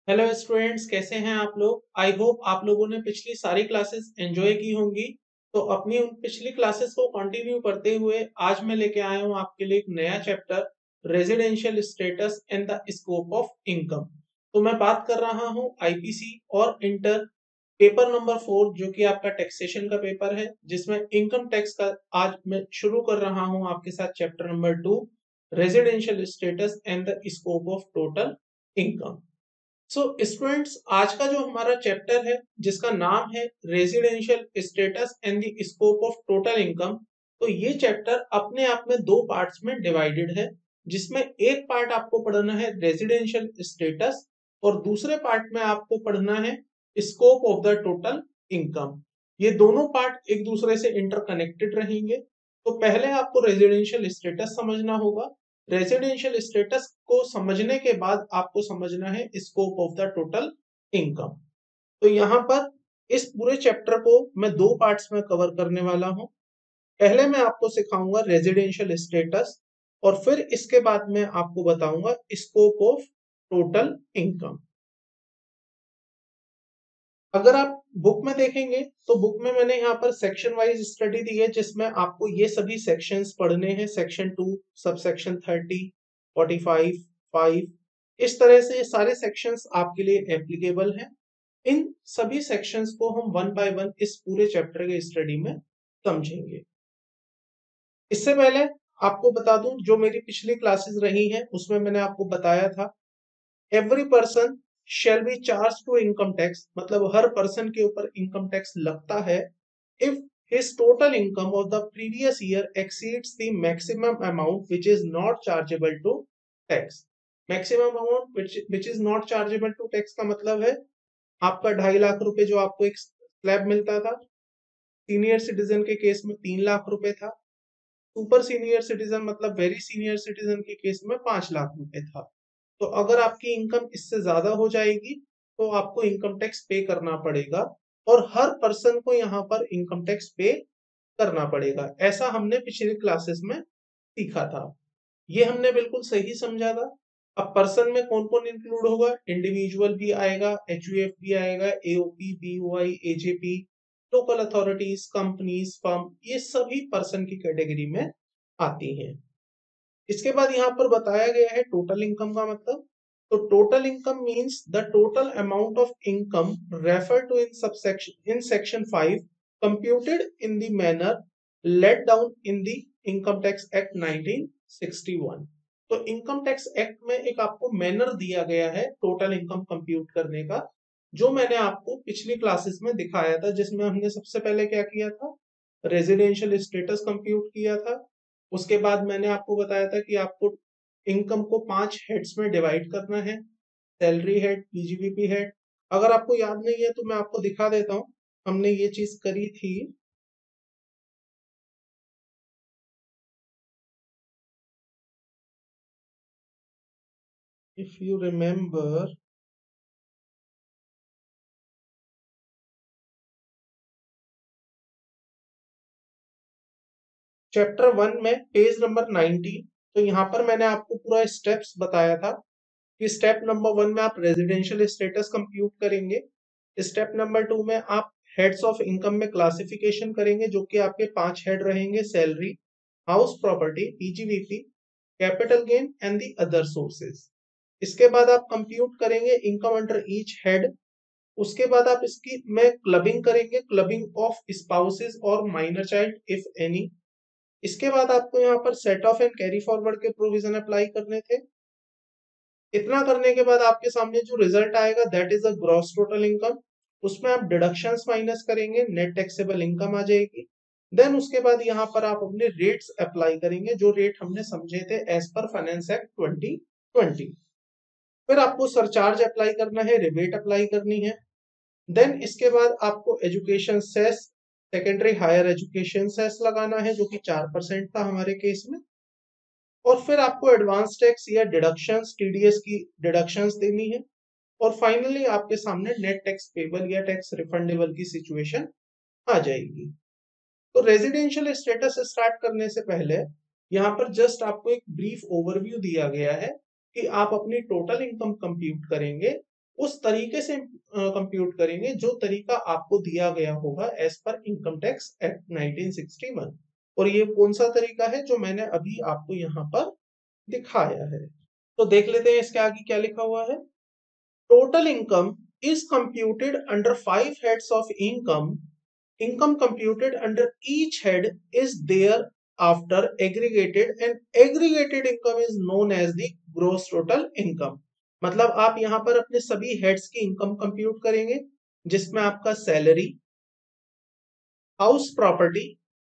Hello students, कैसे हैं आप लोग। आई होप आप लोगों ने पिछली सारी क्लासेस एंजॉय की होंगी। तो अपनी उन पिछली क्लासेस को कंटिन्यू करते हुए आज मैं लेके आया हूं आपके लिए एक नया chapter, residential status and the scope of income. तो मैं बात कर रहा हूं आईपीसी और इंटर पेपर नंबर 4, जो कि आपका टैक्सेशन का पेपर है, जिसमें इनकम टैक्स का आज मैं शुरू कर रहा हूं आपके साथ chapter number 2, residential status and the scope of total income. So students, आज का जो हमारा चैप्टर है जिसका नाम है residential status and the scope of total income. तो ये चैप्टर अपने आप में दो पार्ट्स में डिवाइडेड है, जिसमें एक पार्ट आपको पढ़ना है रेजिडेंशियल स्टेटस और दूसरे पार्ट में आपको पढ़ना है scope of the total income. ये दोनों पार्ट एक दूसरे से इंटरकनेक्टेड रहेंगे। तो पहले आपको रेजिडेंशियल स्टेटस समझना होगा। रेजिडेंशियल स्टेटस को समझने के बाद आपको समझना है scope of the total income. तो यहाँ पर इस पूरे चैप्टर को मैं दो पार्ट्स में कवर करने वाला हूँ। पहले मैं आपको सिखाऊंगा रेजिडेंशियल स्टेटस और फिर इसके बाद मैं आपको बताऊंगा स्कोप ऑफ टोटल इनकम। अगर आप बुक में देखेंगे तो बुक में मैंने यहाँ पर सेक्शन वाइज स्टडी दी है, जिसमें आपको ये सभी सेक्शंस पढ़ने हैं। सेक्शन 2, सब सेक्शन 30, 45, 5, इस तरह से ये सारे सेक्शंस आपके लिए एप्लीकेबल हैं। इन सभी सेक्शंस को हम वन बाय वन इस पूरे चैप्टर के स्टडी में समझेंगे। इससे पहले आपको बता दूं, जो मेरी पिछली क्लासेस रही हैं उसमें मैंने आपको बताया था every person shall be charge to income tax, मतलब हर पर्सन के ऊपर इनकम टैक्स लगता है if his total income of the previous year exceeds the maximum amount which is not chargeable to tax। maximum amount which is not chargeable to tax का मतलब है आपका 2.5 लाख रुपए जो आपको एक स्लैब मिलता था, सीनियर सिटीजन के केस में 3 लाख रुपए था, सुपर सीनियर सिटीजन मतलब वेरी सीनियर सिटीजन के केस में 5 लाख रुपए था। तो अगर आपकी इनकम इससे ज्यादा हो जाएगी तो आपको इनकम टैक्स पे करना पड़ेगा, और हर पर्सन को यहाँ पर इनकम टैक्स पे करना पड़ेगा। ऐसा हमने पिछली क्लासेस में सीखा था। ये हमने बिल्कुल सही समझा था। अब पर्सन में कौन कौन इंक्लूड होगा, इंडिविजुअल भी आएगा, एचयूएफ भी आएगा, AOP, BOI, AJP, local authorities, companies, firm, ये सभी पर्सन की कैटेगरी में आती हैं। इसके बाद यहाँ पर बताया गया है टोटल इनकम का मतलब। तो total income means the total amount of income refer to in subsection in section 5 computed in the manner laid down in the income tax act 1961। तो इनकम टैक्स एक्ट में एक आपको मैनर दिया गया है टोटल इनकम कंप्यूट करने का, जो मैंने आपको पिछली क्लासेस में दिखाया था, जिसमें हमने सबसे पहले क्या किया था, रेजिडेंशियल स्टेटस कंप्यूट किया था। उसके बाद मैंने आपको बताया था कि आपको इनकम को 5 हेड्स में डिवाइड करना है, सैलरी हेड, पीजीबीपी हेड। अगर आपको याद नहीं है तो मैं आपको दिखा देता हूँ, हमने ये चीज करी थी। इफ यू रिमेम्बर, चैप्टर 1 में पेज नंबर 90, तो यहाँ पर मैंने आपको पूरा स्टेप्स बताया था कि स्टेप नंबर 1 में आप रेजिडेंशियल स्टेटस कंप्यूट करेंगे, स्टेप नंबर 2 में आप हेड्स ऑफ इनकम में क्लासिफिकेशन करेंगे, जो कि आपके 5 हेड रहेंगे, salary, house property, PGBP, capital gain and the other sources. इसके बाद आप कंप्यूट करेंगे इनकम अंडर ईच हेड। उसके बाद आप इसकी में क्लबिंग करेंगे, क्लबिंग ऑफ स्पाउसेस और माइनर चाइल्ड इफ एनी। इसके बाद आपको यहाँ पर set off and carry forward के प्रोविजन अप्लाई करने थे। इतना करने के बाद आपके सामने जो रिजल्ट आएगा that is a gross total income. उसमें आप डिडक्शंस माइनस करेंगे, नेट टैक्सेबल इनकम आ जाएगी। देन उसके बाद यहाँ पर आप अपने रेट्स अप्लाई करेंगे, जो रेट हमने समझे थे एज पर फाइनेंस एक्ट 2020। फिर आपको सरचार्ज अप्लाई करना है, रिबेट अप्लाई करनी है। देन इसके बाद आपको education cess, secondary higher education cess लगाना है, जो कि 4% था हमारे केस में। और फिर आपको एडवांस टैक्स या डिडक्शंस, टीडीएस की डिडक्शंस देनी है। और फाइनली आपके सामने नेट टैक्स पेबल या टैक्स रिफंडेबल की सिचुएशन आ जाएगी। तो रेजिडेंशियल स्टेटस स्टार्ट करने से पहले यहाँ पर जस्ट आपको एक ब्रीफ ओवरव्यू दिया गया है कि आप अपनी टोटल इनकम कंप्यूट करेंगे उस तरीके से कंप्यूट करेंगे जो तरीका आपको दिया गया होगा as per income tax act 1961। और ये कौन सा तरीका है जो मैंने अभी आपको यहाँ पर दिखाया है। तो देख लेते हैं इसके आगे क्या लिखा हुआ है। Total income is computed under 5 heads of income. Income computed under each head is thereafter aggregated and aggregated income is known as the gross total income. मतलब आप यहाँ पर अपने सभी हेड्स की इनकम कंप्यूट करेंगे जिसमें आपका salary, house property,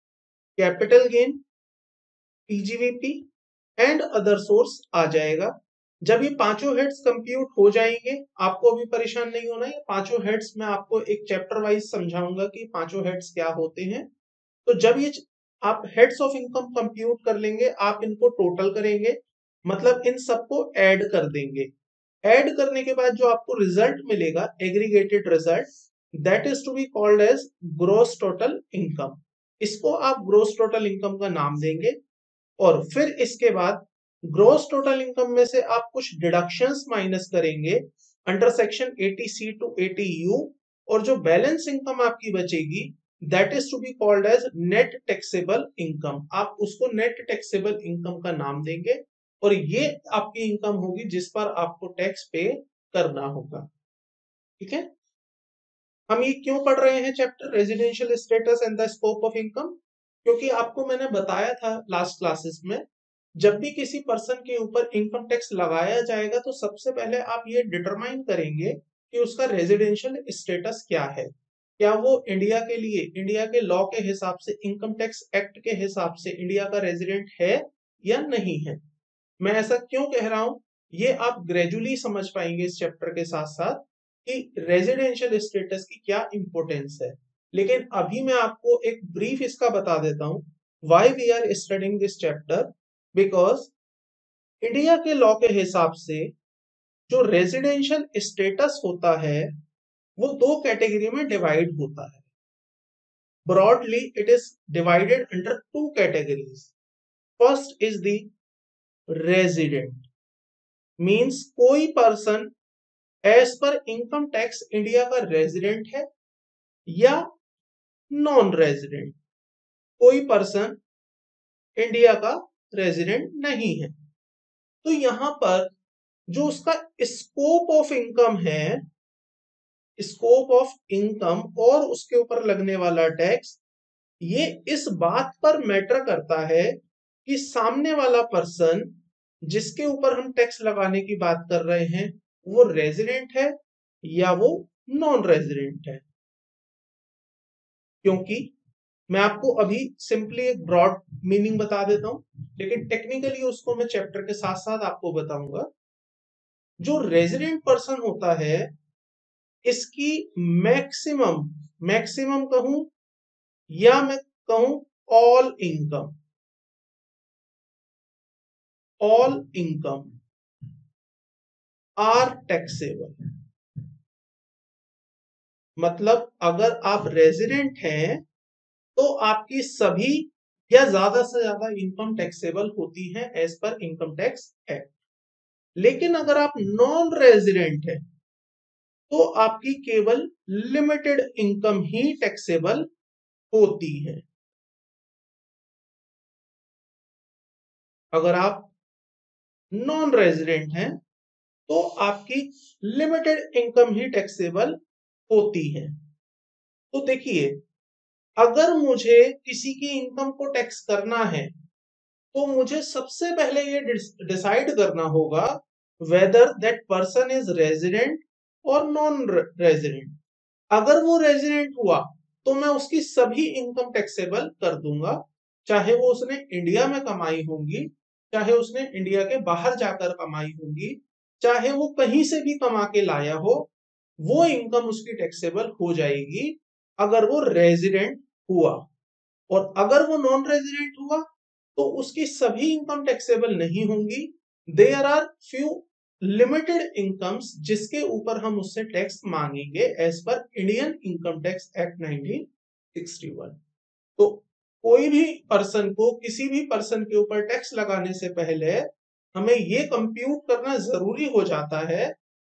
capital gain, PGBP and other source आ जाएगा। जब ये पांचों हेड्स कंप्यूट हो जाएंगे, आपको अभी परेशान नहीं होना, ये पांचों हेड्स मैं आपको एक चैप्टर वाइज समझाऊंगा कि पांचों हेड्स क्या होते हैं। तो जब ये आप हेड्स ऑफ इनकम कंप्यूट कर लेंगे, आप इनको टोटल करेंगे, मतलब इन सबको ऐड कर देंगे। ऐड करने के बाद जो आपको रिजल्ट मिलेगा, aggregated result, that is to be called as gross total income. इसको आप ग्रोस टोटल इनकम का नाम देंगे। और फिर इसके बाद ग्रोस टोटल इनकम में से आप कुछ डिडक्शंस माइनस करेंगे under section 80C to 80U, और जो बैलेंस इनकम आपकी बचेगी that is to be called as net taxable income. आप उसको नेट टैक्सेबल इनकम का नाम देंगे और ये आपकी इनकम होगी जिस पर आपको टैक्स पे करना होगा। ठीक है, हम ये क्यों पढ़ रहे हैं chapter residential status and the scope of income? क्योंकि आपको मैंने बताया था लास्ट क्लासेस में, जब भी किसी पर्सन के ऊपर इनकम टैक्स लगाया जाएगा तो सबसे पहले आप ये डिटरमाइन करेंगे कि उसका रेजिडेंशियल स्टेटस क्या है। क्या वो इंडिया के लिए, इंडिया के लॉ के हिसाब से, इनकम टैक्स एक्ट के हिसाब से इंडिया का रेजिडेंट है या नहीं है। मैं ऐसा क्यों कह रहा हूं, ये आप ग्रेजुअली समझ पाएंगे इस चैप्टर के साथ साथ कि रेजिडेंशियल स्टेटस की क्या इंपॉर्टेंस है। लेकिन अभी मैं आपको एक ब्रीफ इसका बता देता हूं, why we are studying this chapter, because India के लॉ के हिसाब से जो रेजिडेंशियल स्टेटस होता है वो दो कैटेगरी में डिवाइड होता है। Broadly it is divided under two categories. First is the resident, means कोई person as per income tax India का रेजिडेंट है या नॉन रेजिडेंट, कोई पर्सन इंडिया का रेजिडेंट नहीं है। तो यहां पर जो उसका स्कोप ऑफ इनकम है, स्कोप ऑफ इनकम और उसके ऊपर लगने वाला टैक्स, ये इस बात पर मैटर करता है कि सामने वाला पर्सन जिसके ऊपर हम टैक्स लगाने की बात कर रहे हैं वो रेजिडेंट है या वो नॉन रेजिडेंट है। क्योंकि मैं आपको अभी सिंपली एक ब्रॉड मीनिंग बता देता हूं, लेकिन टेक्निकली उसको मैं चैप्टर के साथ साथ आपको बताऊंगा। जो रेजिडेंट पर्सन होता है इसकी मैक्सिमम, मैक्सिमम कहूं या मैं कहूं ऑल इनकम आर टैक्सेबल। मतलब अगर आप रेजिडेंट हैं तो आपकी सभी या ज्यादा से ज्यादा इनकम टैक्सेबल होती है as per income tax act. लेकिन अगर आप नॉन रेजिडेंट है तो आपकी केवल लिमिटेड इनकम ही टैक्सेबल होती है। अगर आप नॉन रेजिडेंट हैं तो आपकी लिमिटेड इनकम ही टैक्सेबल होती है। तो देखिए, अगर मुझे किसी की इनकम को टैक्स करना है तो मुझे सबसे पहले ये डिसाइड करना होगा whether that person is resident और नॉन रेजिडेंट। अगर वो रेजिडेंट हुआ तो मैं उसकी सभी इनकम टैक्सेबल कर दूंगा, चाहे वो उसने इंडिया में कमाई होंगी, चाहे उसने इंडिया के बाहर जाकर कमाई होगी, चाहे वो कहीं से भी कमा के लाया हो, वो इनकम उसकी टैक्सेबल हो जाएगी अगर वो रेजिडेंट हुआ। और अगर वो नॉन रेजिडेंट हुआ तो उसकी सभी इनकम टैक्सेबल नहीं होंगी। There are few limited incomes जिसके ऊपर हम उससे टैक्स मांगेंगे as per Indian income tax act 1961। तो कोई भी पर्सन को, किसी भी पर्सन के ऊपर टैक्स लगाने से पहले हमें ये कंप्यूट करना जरूरी हो जाता है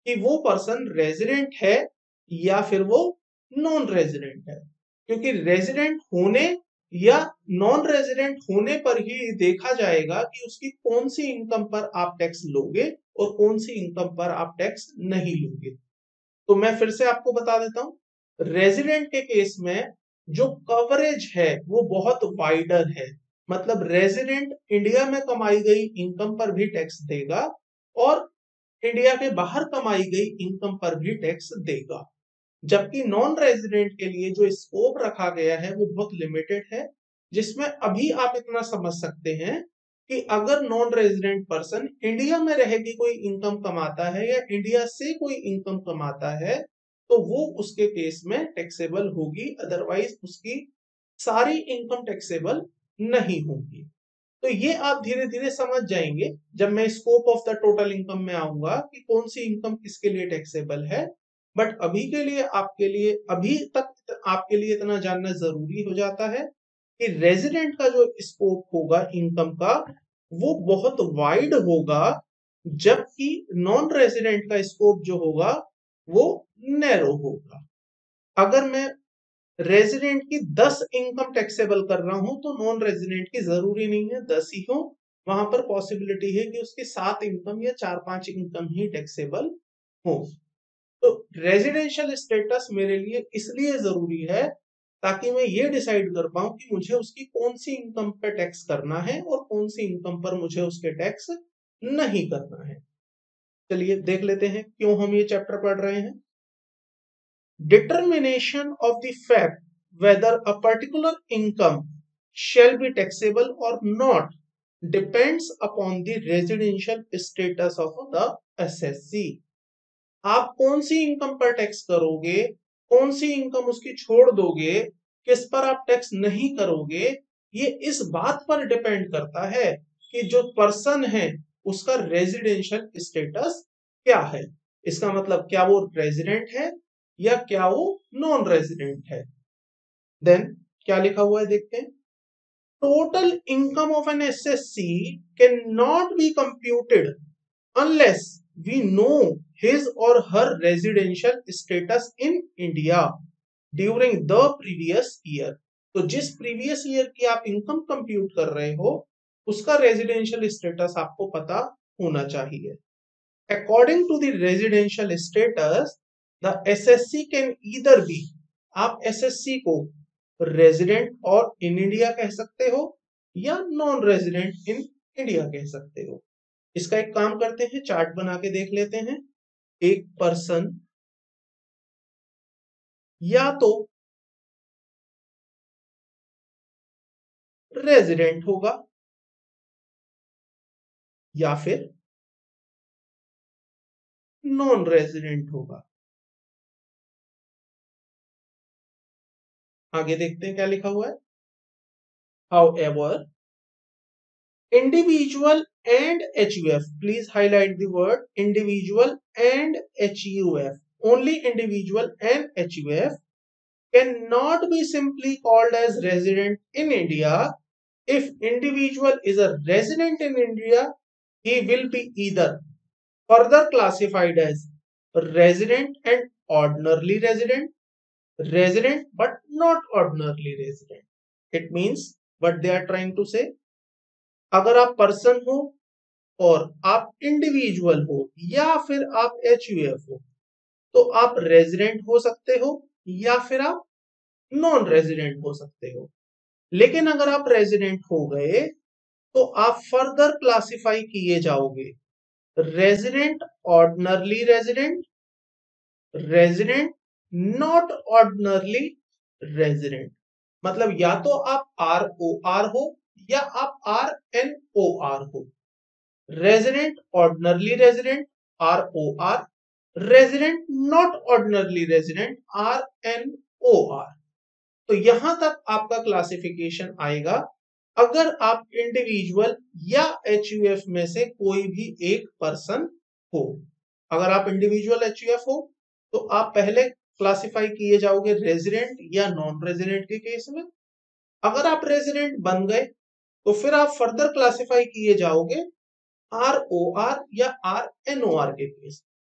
कि वो पर्सन रेजिडेंट है या फिर वो नॉन रेजिडेंट है, क्योंकि रेजिडेंट होने या नॉन रेजिडेंट होने पर ही देखा जाएगा कि उसकी कौन सी इनकम पर आप टैक्स लोगे और कौन सी इनकम पर आप टैक्स नहीं लोगे। तो मैं फिर से आपको बता देता हूं, रेजिडेंट के केस में जो कवरेज है वो बहुत वाइडर है। मतलब रेजिडेंट इंडिया में कमाई गई इनकम पर भी टैक्स देगा और इंडिया के बाहर कमाई गई इनकम पर भी टैक्स देगा। जबकि नॉन रेजिडेंट के लिए जो स्कोप रखा गया है वो बहुत लिमिटेड है, जिसमें अभी आप इतना समझ सकते हैं कि अगर नॉन रेजिडेंट पर्सन इंडिया में रह के कोई इनकम कमाता है या इंडिया से कोई इनकम कमाता है तो वो उसके केस में टैक्सेबल होगी, अदरवाइज उसकी सारी इनकम टैक्सेबल नहीं होगी। तो ये आप धीरे धीरे समझ जाएंगे जब मैं scope of the total income में आऊंगा कि कौन सी इनकम किसके लिए टैक्सेबल है। बट अभी के लिए आपके लिए अभी तक आपके लिए इतना जानना जरूरी हो जाता है कि रेजिडेंट का जो स्कोप होगा इनकम का वो बहुत वाइड होगा, जबकि नॉन रेजिडेंट का स्कोप जो होगा वो नैरो होगा। अगर मैं रेजिडेंट की 10 इनकम टैक्सेबल कर रहा हूं तो नॉन रेजिडेंट की जरूरी नहीं है 10 ही हो, वहां पर पॉसिबिलिटी है कि उसकी 7 इनकम या 4-5 इनकम ही टैक्सेबल हो। तो रेजिडेंशियल स्टेटस मेरे लिए इसलिए जरूरी है ताकि मैं ये डिसाइड कर पाऊं कि मुझे उसकी कौन सी इनकम पर टैक्स करना है और कौन सी इनकम पर मुझे उसके टैक्स नहीं करना है। चलिए देख लेते हैं क्यों हम ये चैप्टर पढ़ रहे हैं। Determination of the fact whether a particular income shall be taxable or not depends upon the residential status of the assessee। आप कौन सी इनकम पर टैक्स करोगे, कौन सी इनकम उसकी छोड़ दोगे, किस पर आप टैक्स नहीं करोगे, ये इस बात पर डिपेंड करता है कि जो पर्सन है उसका रेजिडेंशियल स्टेटस क्या है। इसका मतलब क्या वो रेजिडेंट है या क्या वो नॉन रेजिडेंट है। देन क्या लिखा हुआ है देखते हैं। Total income of an SSC can not be computed unless we know his or her residential status in India during the previous year। तो जिस प्रीवियस ईयर की आप इनकम कंप्यूट कर रहे हो उसका रेजिडेंशियल स्टेटस आपको पता होना चाहिए। According to the residential status the SSC can either be, आप एसएससी को रेजिडेंट और इन इंडिया कह सकते हो या नॉन रेजिडेंट इन इंडिया कह सकते हो। इसका एक काम करते हैं, चार्ट बना के देख लेते हैं। एक पर्सन या तो रेजिडेंट होगा या फिर नॉन रेजिडेंट होगा। आगे देखते हैं क्या लिखा हुआ है। However, individual and HUF, please highlight the word individual and HUF, only individual and HUF cannot be simply called as resident in India। If individual is a resident in India, he will be either further classified as resident and ordinarily resident, resident but not ordinarily resident। It means what they are trying to say, अगर आप person हो और आप individual हो या फिर आप HUF हो तो आप रेजिडेंट हो सकते हो या फिर आप नॉन रेजिडेंट हो सकते हो। लेकिन अगर आप रेजिडेंट हो गए तो आप फर्दर क्लासिफाई किए जाओगे resident ordinarily resident, resident not ordinarily resident. मतलब या तो आप आर ओ आर हो या आप आर एन ओ आर हो। Resident ordinarily resident R O R, resident not ordinarily resident R N O R. तो यहां तक आपका क्लासिफिकेशन आएगा अगर आप इंडिविजुअल या एचयूएफ में से कोई भी एक पर्सन हो। अगर आप इंडिविजुअल एचयूएफ हो तो आप पहले क्लासिफाई किए जाओगे रेजिडेंट या नॉन रेजिडेंट के केस में। अगर आप रेजिडेंट बन गए तो फिर आप फर्दर क्लासिफाई किए जाओगे आर ओ आर या आर एन ओ आर के केस।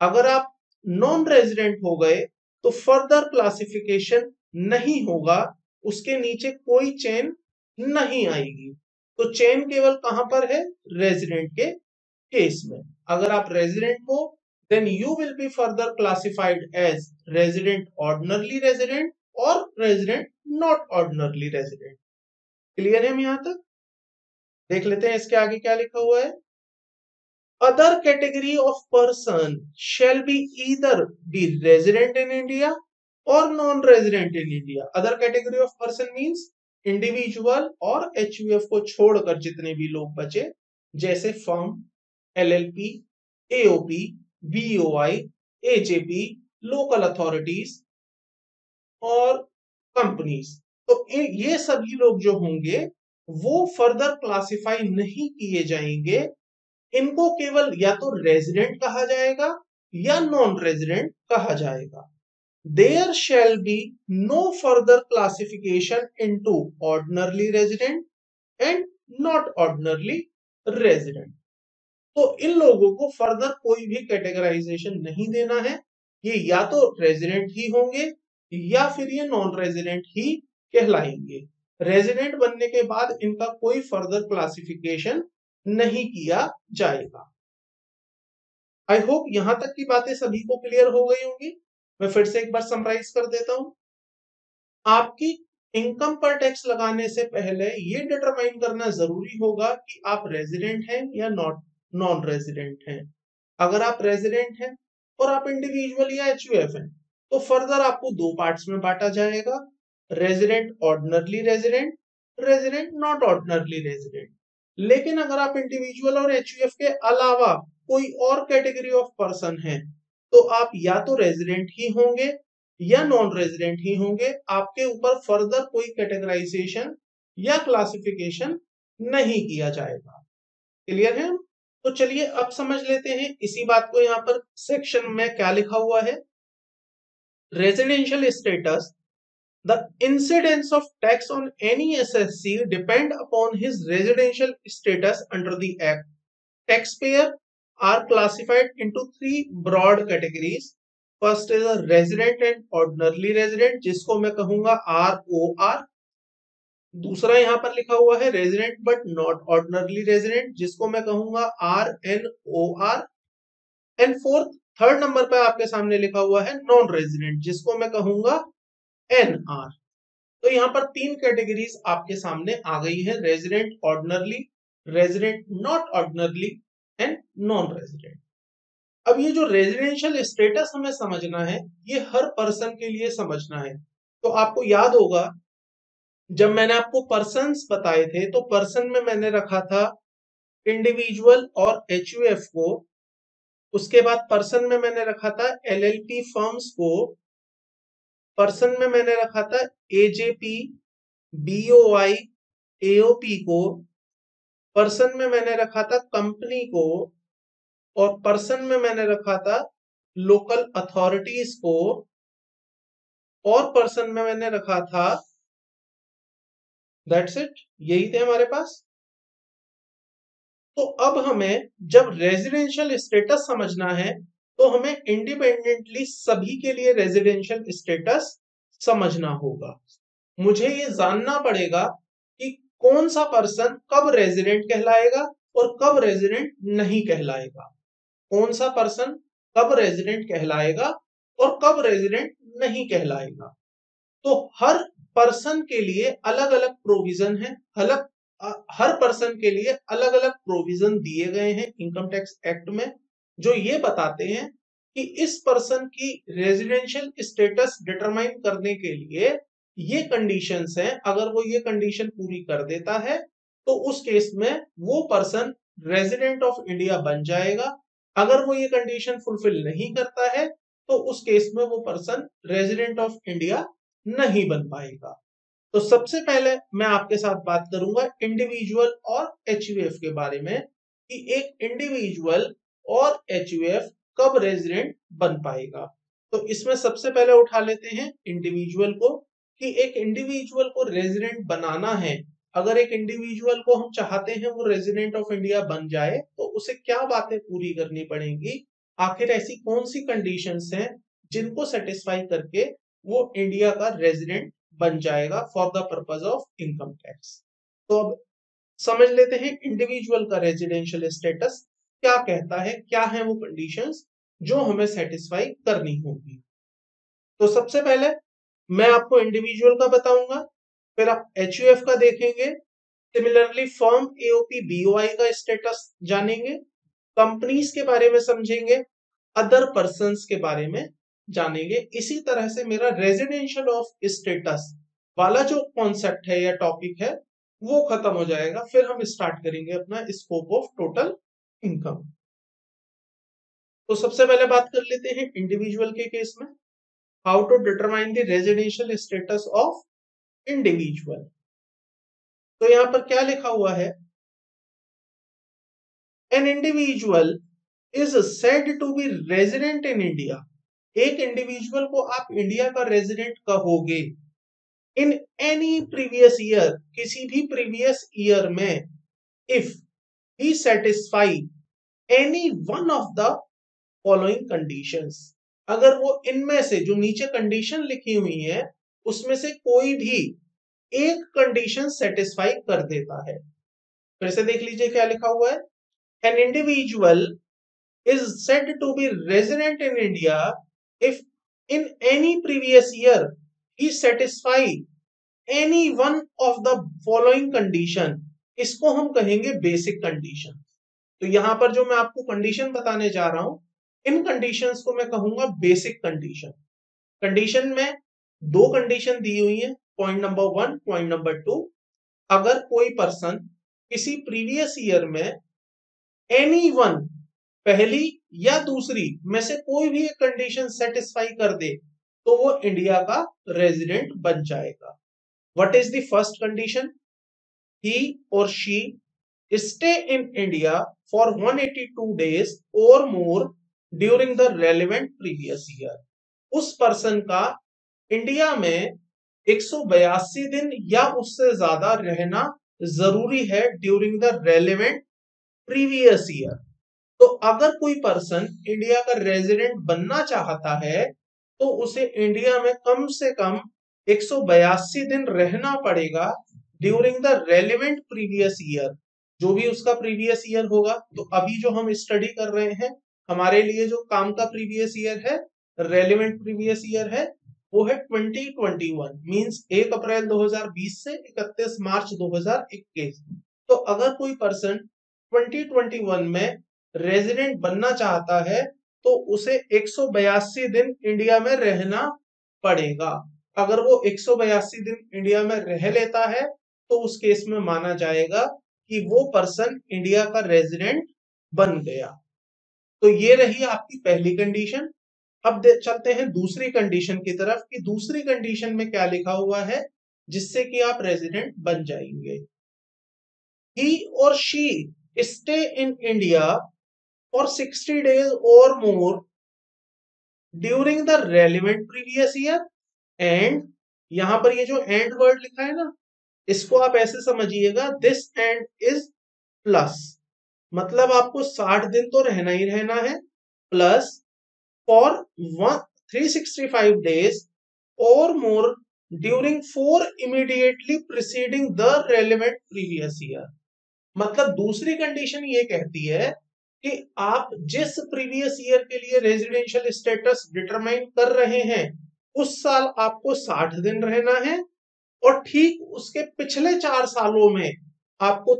अगर आप नॉन रेजिडेंट हो गए तो फर्दर क्लासिफिकेशन नहीं होगा, उसके नीचे कोई चेन नहीं आएगी। तो चेन केवल कहां पर है? रेजिडेंट के केस में। अगर आप रेजिडेंट हो then you will be further classified as resident ordinarily resident or resident not ordinarily resident। Clear है हम यहां तक? देख लेते हैं इसके आगे क्या लिखा हुआ है। Other category of person shall be either be resident in India or non-resident in India। Other category of person means individual और HUF को छोड़कर जितने भी लोग बचे, जैसे firm, LLP, AOP, BOI, AJP, local authorities और कंपनीज। तो ये सभी लोग जो होंगे वो फर्दर क्लासिफाई नहीं किए जाएंगे। इनको केवल या तो रेजिडेंट कहा जाएगा या नॉन रेजिडेंट कहा जाएगा। There shall be no further classification into ordinarily resident and not ordinarily resident। तो इन लोगों को फर्दर कोई भी कैटेगराइजेशन नहीं देना है। ये या तो रेजिडेंट ही होंगे या फिर ये नॉन रेजिडेंट ही कहलाएंगे। रेजिडेंट बनने के बाद इनका कोई फर्दर क्लासिफिकेशन नहीं किया जाएगा। आई होप यहां तक की बातें सभी को क्लियर हो गई होंगी। मैं फिर से एक बार समराइज कर देता हूं। आपकी इनकम पर टैक्स लगाने से पहले ये डिटरमाइन करना जरूरी होगा कि आप रेजिडेंट हैं या नॉन रेजिडेंट हैं। अगर आप रेजिडेंट हैं और आप इंडिविजुअल या HUF हैं तो फर्दर आपको दो पार्ट्स में बांटा जाएगा, resident ordinarily resident, resident not ordinarily resident. लेकिन अगर आप इंडिविजुअल और HUF के अलावा कोई और कैटेगरी ऑफ पर्सन है तो आप या तो रेजिडेंट ही होंगे या नॉन रेजिडेंट ही होंगे। आपके ऊपर फर्दर कोई कैटेगराइजेशन या क्लासिफिकेशन नहीं किया जाएगा। क्लियर है? तो चलिए अब समझ लेते हैं इसी बात को। यहां पर सेक्शन में क्या लिखा हुआ है। Residential status, the incidence of tax on any SSC depend upon his residential status under the act. Taxpayer are classified into 3 broad categories. First is resident and ordinarily resident, जिसको मैं कहूंगा ROR। दूसरा यहां पर लिखा हुआ है resident but not ordinarily resident, जिसको मैं कहूंगा RNOR। एंड थर्ड नंबर पे आपके सामने लिखा हुआ है नॉन रेजिडेंट, जिसको मैं कहूंगा NR। तो यहाँ पर 3 कैटेगरीज आपके सामने आ गई है, resident ordinarily, resident not ordinarily and non resident. अब ये जो रेजिडेंशियल स्टेटस हमें समझना है, ये हर पर्सन के लिए समझना है। तो आपको याद होगा जब मैंने आपको पर्सन्स बताए थे तो पर्सन में मैंने रखा था इंडिविजुअल और HUF को, उसके बाद पर्सन में मैंने रखा था LLP फर्म्स को, पर्सन में मैंने रखा था AJP, BOI, AOP को, पर्सन में मैंने रखा था कंपनी को, और पर्सन में मैंने रखा था लोकल अथॉरिटीज को, और पर्सन में मैंने रखा था, दैट्स इट, यही थे हमारे पास। तो अब हमें जब रेजिडेंशियल स्टेटस समझना है तो हमें इंडिपेंडेंटली सभी के लिए रेजिडेंशियल स्टेटस समझना होगा। मुझे ये जानना पड़ेगा कि कौन सा पर्सन कब रेजिडेंट कहलाएगा और कब रेजिडेंट नहीं कहलाएगा, कौन सा पर्सन कब रेजिडेंट कहलाएगा और कब रेजिडेंट नहीं कहलाएगा। तो हर पर्सन के लिए अलग अलग प्रोविजन है, हर पर्सन के लिए अलग अलग प्रोविजन दिए गए हैं इनकम टैक्स एक्ट में, जो ये बताते हैं कि इस पर्सन की रेजिडेंशियल स्टेटस डिटरमाइन करने के लिए ये कंडीशंस हैं। अगर वो ये कंडीशन पूरी कर देता है तो उस केस में वो पर्सन रेजिडेंट ऑफ इंडिया बन जाएगा। अगर वो ये कंडीशन फुलफिल नहीं करता है तो उस केस में वो पर्सन रेजिडेंट ऑफ इंडिया नहीं बन पाएगा। तो सबसे पहले मैं आपके साथ बात करूंगा इंडिविजुअल और HUF के बारे में कि एक इंडिविजुअल और HUF कब रेजिडेंट बन पाएगा। तो इसमें सबसे पहले उठा लेते हैं इंडिविजुअल को, कि एक इंडिविजुअल को रेजिडेंट बनाना है। अगर एक इंडिविजुअल को हम चाहते हैं वो रेजिडेंट ऑफ इंडिया बन जाए तो उसे क्या बातें पूरी करनी पड़ेंगी। आखिर ऐसी कौन सी कंडीशंस हैं जिनको सेटिस्फाई करके वो इंडिया का रेजिडेंट बन जाएगा for the purpose of income tax. तो अब समझ लेते हैं इंडिविजुअल का रेजिडेंशियल स्टेटस क्या कहता है, क्या है वो कंडीशंस जो हमें सेटिस्फाई करनी होगी। तो सबसे पहले मैं आपको इंडिविजुअल का बताऊंगा, फिर आप HUF का देखेंगे, सिमिलरली फर्म AOP BOI का स्टेटस जानेंगे, कंपनीज के बारे में समझेंगे, अदर पर्संस के बारे में जानेंगे। इसी तरह से मेरा रेजिडेंशियल ऑफ स्टेटस वाला जो कॉन्सेप्ट है या टॉपिक है वो खत्म हो जाएगा, फिर हम स्टार्ट करेंगे अपना स्कोप ऑफ टोटल इनकम। तो सबसे पहले बात कर लेते हैं इंडिविजुअल के केस में, how to determine the residential status of individual. तो यहां पर क्या लिखा हुआ है, an individual is said to be resident in India. एक इंडिविजुअल को आप इंडिया का रेजिडेंट कहोगे इन एनी प्रीवियस ईयर, किसी भी प्रीवियस ईयर में, if he satisfy any one of the following conditions, अगर वो इनमें से जो नीचे कंडीशन लिखी हुई है उसमें से कोई भी एक कंडीशन सेटिस्फाई कर देता है। फिर से देख लीजिए क्या लिखा हुआ है, an individual is said to be resident in India if in any previous year he satisfy any one of the following condition। इसको हम कहेंगे बेसिक कंडीशन। तो यहां पर जो मैं आपको कंडीशन बताने जा रहा हूं, इन कंडीशंस को मैं कहूंगा बेसिक कंडीशन। कंडीशन में दो कंडीशन दी हुई है, पॉइंट नंबर 1, पॉइंट नंबर 2। अगर कोई पर्सन किसी प्रीवियस ईयर में एनी वन, पहली या दूसरी में से कोई भी एक कंडीशन सेटिस्फाई कर दे तो वो इंडिया का रेजिडेंट बन जाएगा। What is the first condition, he और she stay in India for 182 days और more during the relevant previous year. उस पर्सन का इंडिया में 182 दिन या उससे ज्यादा रहना जरूरी है during the relevant previous year. तो अगर कोई पर्सन इंडिया का रेजिडेंट बनना चाहता है तो उसे इंडिया में कम से कम 182 दिन रहना पड़ेगा during the relevant previous year, जो भी उसका प्रीवियस ईयर होगा। तो अभी जो हम स्टडी कर रहे हैं, हमारे लिए जो काम का प्रीवियस ईयर है, रेलेवेंट प्रीवियस ईयर है, वो है 2021, मींस 1 अप्रैल 2020 से 31 मार्च 2021। तो अगर कोई पर्सन 2021 में रेजिडेंट बनना चाहता है तो उसे 182 दिन इंडिया में रहना पड़ेगा। अगर वो 182 दिन इंडिया में रह लेता है तो उस केस में माना जाएगा कि वो पर्सन इंडिया का रेजिडेंट बन गया। तो ये रही आपकी पहली कंडीशन। अब चलते हैं दूसरी कंडीशन की तरफ कि दूसरी कंडीशन में क्या लिखा हुआ है जिससे कि आप रेजिडेंट बन जाएंगे। ही और she stay in India for 60 days or more during the relevant previous year and, यहां पर ये जो एंड वर्ड लिखा है ना, इसको आप ऐसे समझिएगा, दिस एंड इज प्लस, मतलब आपको 60 दिन तो रहना ही रहना है, प्लस फॉर 365 days और more during 4 immediately preceding the relevant previous year। मतलब दूसरी कंडीशन ये कहती है कि आप जिस प्रीवियस ईयर के लिए रेजिडेंशियल स्टेटस डिटरमाइन कर रहे हैं उस साल आपको 60 दिन रहना है और ठीक उसके पिछले 4 सालों में आपको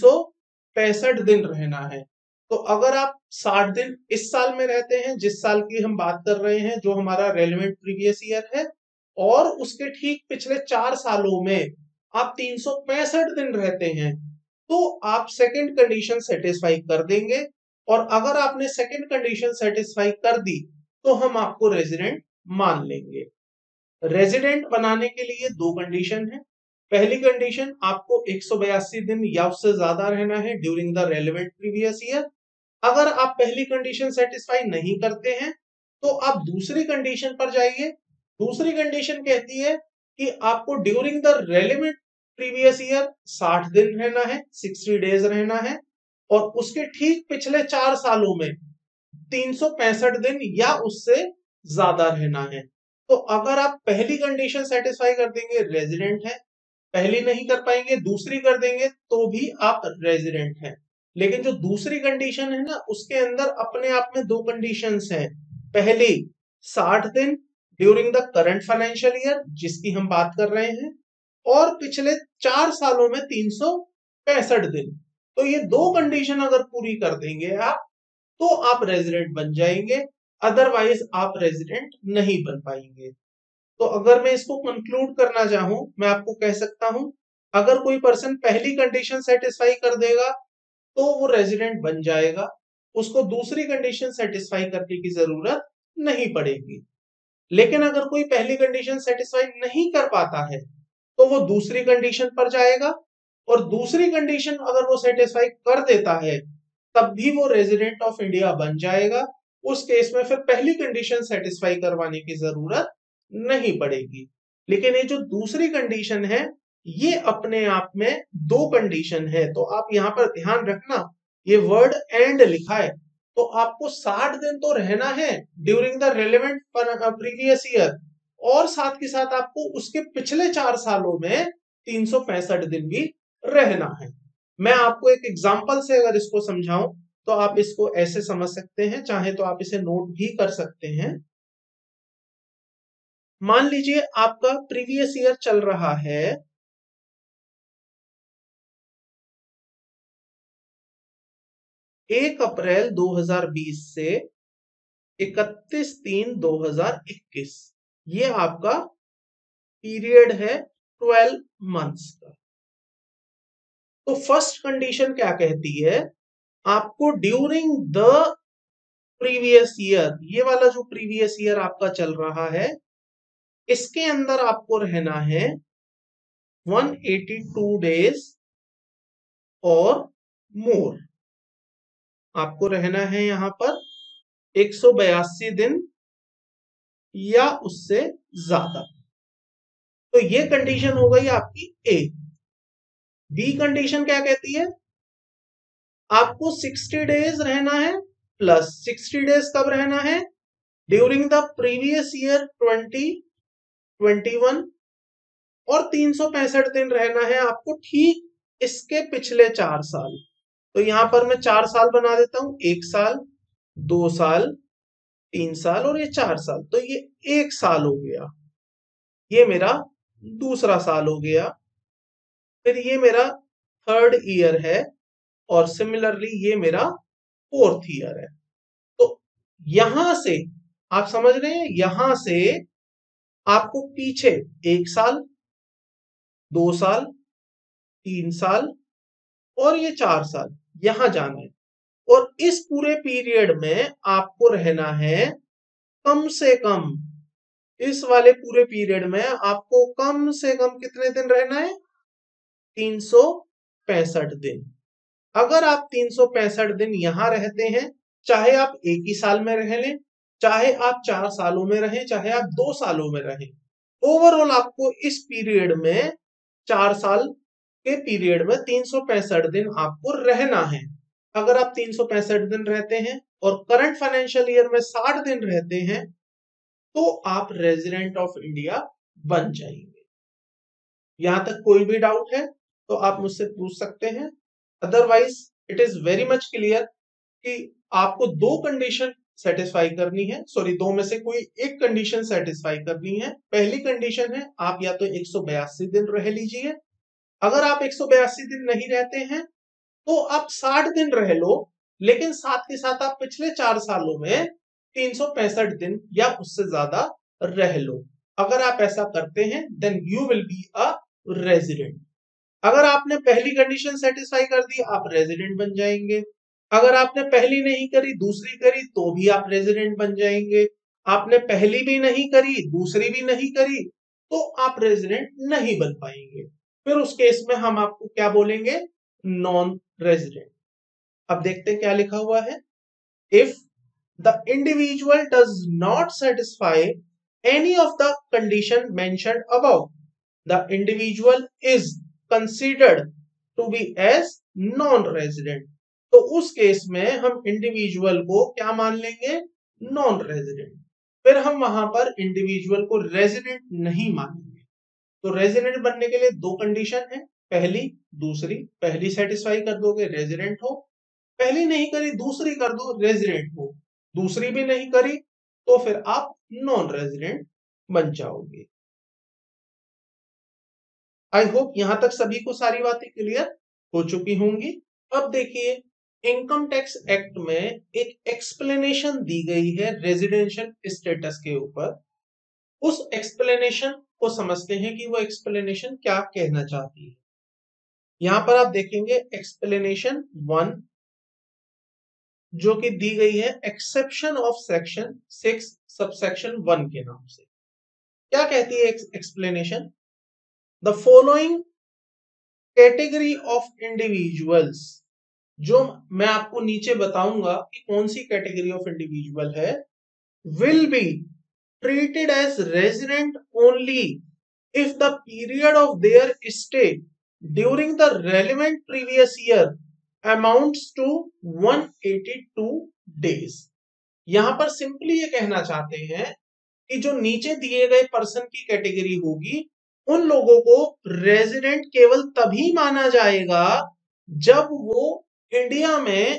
365 दिन रहना है। तो अगर आप 60 दिन इस साल में रहते हैं, जिस साल की हम बात कर रहे हैं जो हमारा रेलेवेंट प्रीवियस ईयर है, और उसके ठीक पिछले 4 सालों में आप 365 दिन रहते हैं, तो आप सेकंड कंडीशन सेटिस्फाई कर देंगे। और अगर आपने सेकंड कंडीशन सेटिस्फाई कर दी तो हम आपको रेजिडेंट मान लेंगे। रेजिडेंट बनाने के लिए दो कंडीशन है। पहली कंडीशन, आपको 182 दिन या उससे ज्यादा रहना है during the relevant previous year. अगर आप पहली कंडीशन सेटिस्फाई नहीं करते हैं तो आप दूसरी कंडीशन पर जाइए। दूसरी कंडीशन कहती है कि आपको during the relevant previous year 60 दिन रहना है, 60 डेज रहना है, और उसके ठीक पिछले 4 सालों में 365 दिन या उससे ज्यादा रहना है। तो अगर आप पहली कंडीशन सेटिस्फाई कर देंगे रेजिडेंट है, पहली नहीं कर पाएंगे दूसरी कर देंगे तो भी आप रेजिडेंट हैं। लेकिन जो दूसरी कंडीशन है ना उसके अंदर अपने आप में दो कंडीशंस हैं। पहली 60 दिन during the current financial year जिसकी हम बात कर रहे हैं, और पिछले 4 सालों में 365 दिन। तो ये दो कंडीशन अगर पूरी कर देंगे आप तो आप रेजिडेंट बन जाएंगे, अदरवाइज आप रेजिडेंट नहीं बन पाएंगे। तो अगर मैं इसको कंक्लूड करना चाहूं, मैं आपको कह सकता हूं अगर कोई पर्सन पहली कंडीशन सेटिस्फाई कर देगा तो वो रेजिडेंट बन जाएगा, उसको दूसरी कंडीशन सेटिस्फाई करने की जरूरत नहीं पड़ेगी। लेकिन अगर कोई पहली कंडीशन सेटिस्फाई नहीं कर पाता है तो वो दूसरी कंडीशन पर जाएगा, और दूसरी कंडीशन अगर वो सेटिस्फाई कर देता है तब भी वो रेजिडेंट ऑफ इंडिया बन जाएगा। उस केस में फिर पहली कंडीशन सेटिस्फाई करवाने की जरूरत नहीं पड़ेगी। लेकिन ये जो दूसरी कंडीशन है ये अपने आप में दो कंडीशन है, तो आप यहां पर ध्यान रखना ये वर्ड एंड लिखा है, तो आपको 60 दिन तो रहना है during the relevant previous year, और साथ के साथ आपको उसके पिछले 4 सालों में 365 दिन भी रहना है। मैं आपको एक एग्जांपल से अगर इसको समझाऊं तो आप इसको ऐसे समझ सकते हैं, चाहे तो आप इसे नोट भी कर सकते हैं। मान लीजिए आपका प्रीवियस ईयर चल रहा है 1 अप्रैल 2020 से 31/3/2021, ये आपका पीरियड है 12 मंथ्स का। तो फर्स्ट कंडीशन क्या कहती है, आपको ड्यूरिंग द प्रीवियस ईयर, ये वाला जो प्रीवियस ईयर आपका चल रहा है इसके अंदर आपको रहना है 182 डेज और मोर, आपको रहना है यहां पर 182 दिन या उससे ज्यादा। तो ये कंडीशन हो गई आपकी ए। बी कंडीशन क्या कहती है, आपको 60 डेज रहना है, प्लस 60 डेज कब रहना है, ड्यूरिंग द प्रीवियस ईयर 2021, और 365 दिन रहना है आपको ठीक इसके पिछले 4 साल। तो यहां पर मैं 4 साल बना देता हूं, 1 साल 2 साल 3 साल और ये 4 साल, तो ये 1 साल हो गया, ये मेरा दूसरा साल हो गया, फिर ये मेरा थर्ड ईयर है, और सिमिलरली ये मेरा फोर्थ ईयर है। तो यहां से आप समझ रहे हैं, यहां से आपको पीछे 1 साल 2 साल 3 साल और ये 4 साल यहां जाना है, और इस पूरे पीरियड में आपको रहना है कम से कम, इस वाले पूरे पीरियड में आपको कम से कम कितने दिन रहना है, 365 दिन। अगर आप 365 दिन यहां रहते हैं, चाहे आप एक ही साल में रह लें, चाहे आप 4 सालों में रहें, चाहे आप 2 सालों में रहें, ओवरऑल आपको इस पीरियड में 4 साल के पीरियड में 365 दिन आपको रहना है। अगर आप 365 दिन रहते हैं और करंट फाइनेंशियल ईयर में 60 दिन रहते हैं तो आप रेजिडेंट ऑफ इंडिया बन जाएंगे। यहां तक कोई भी डाउट है तो आप मुझसे पूछ सकते हैं, otherwise it is very much clear कि आपको दो कंडीशन सेटिस्फाई करनी है, सॉरी दो में से कोई एक कंडीशन सेटिस्फाई करनी है। पहली कंडीशन है आप या तो 182 दिन रह लीजिए, अगर आप 182 दिन नहीं रहते हैं तो आप 60 दिन रह लो, लेकिन साथ के साथ आप पिछले 4 सालों में 365 दिन या उससे ज्यादा रह लो। अगर आप ऐसा करते हैं then you will be a resident. अगर आपने पहली कंडीशन सेटिस्फाई कर दी आप रेजिडेंट बन जाएंगे, अगर आपने पहली नहीं करी दूसरी करी तो भी आप रेजिडेंट बन जाएंगे, आपने पहली भी नहीं करी दूसरी भी नहीं करी तो आप रेजिडेंट नहीं बन पाएंगे। फिर उस केस में हम आपको क्या बोलेंगे, नॉन रेजिडेंट। अब देखते हैं क्या लिखा हुआ है, if the individual does not satisfy any of the condition mentioned above, the individual is considered to be as non-resident। तो उस केस में हम इंडिविजुअल को क्या मान लेंगे, नॉन रेजिडेंट। फिर हम वहां पर इंडिविजुअल को रेजिडेंट नहीं मानेंगे। तो रेजिडेंट बनने के लिए दो कंडीशन है, पहली दूसरी। पहली सेटिस्फाई कर दोगे रेजिडेंट हो, पहली नहीं करी दूसरी कर दो रेजिडेंट हो, दूसरी भी नहीं करी तो फिर आप नॉन रेजिडेंट बन जाओगे। आई होप यहां तक सभी को सारी बातें क्लियर हो चुकी होंगी। अब देखिए, इनकम टैक्स एक्ट में एक एक्सप्लेनेशन दी गई है रेजिडेंशियल स्टेटस के ऊपर। उस एक्सप्लेनेशन को समझते हैं कि वो एक्सप्लेनेशन क्या कहना चाहती है। यहां पर आप देखेंगे एक्सप्लेनेशन 1 जो कि दी गई है एक्सेप्शन ऑफ सेक्शन 6 सबसेक्शन 1 के नाम से। क्या कहती है explanation, the following category of individuals, जो मैं आपको नीचे बताऊंगा कि कौन सी कैटेगरी ऑफ इंडिविजुअल है, will be treated as resident only if the period of their stay during the relevant previous year amounts to 182 days। यहां पर सिंपली ये कहना चाहते हैं कि जो नीचे दिए गए पर्सन की कैटेगरी होगी, उन लोगों को रेजिडेंट केवल तभी माना जाएगा जब वो इंडिया में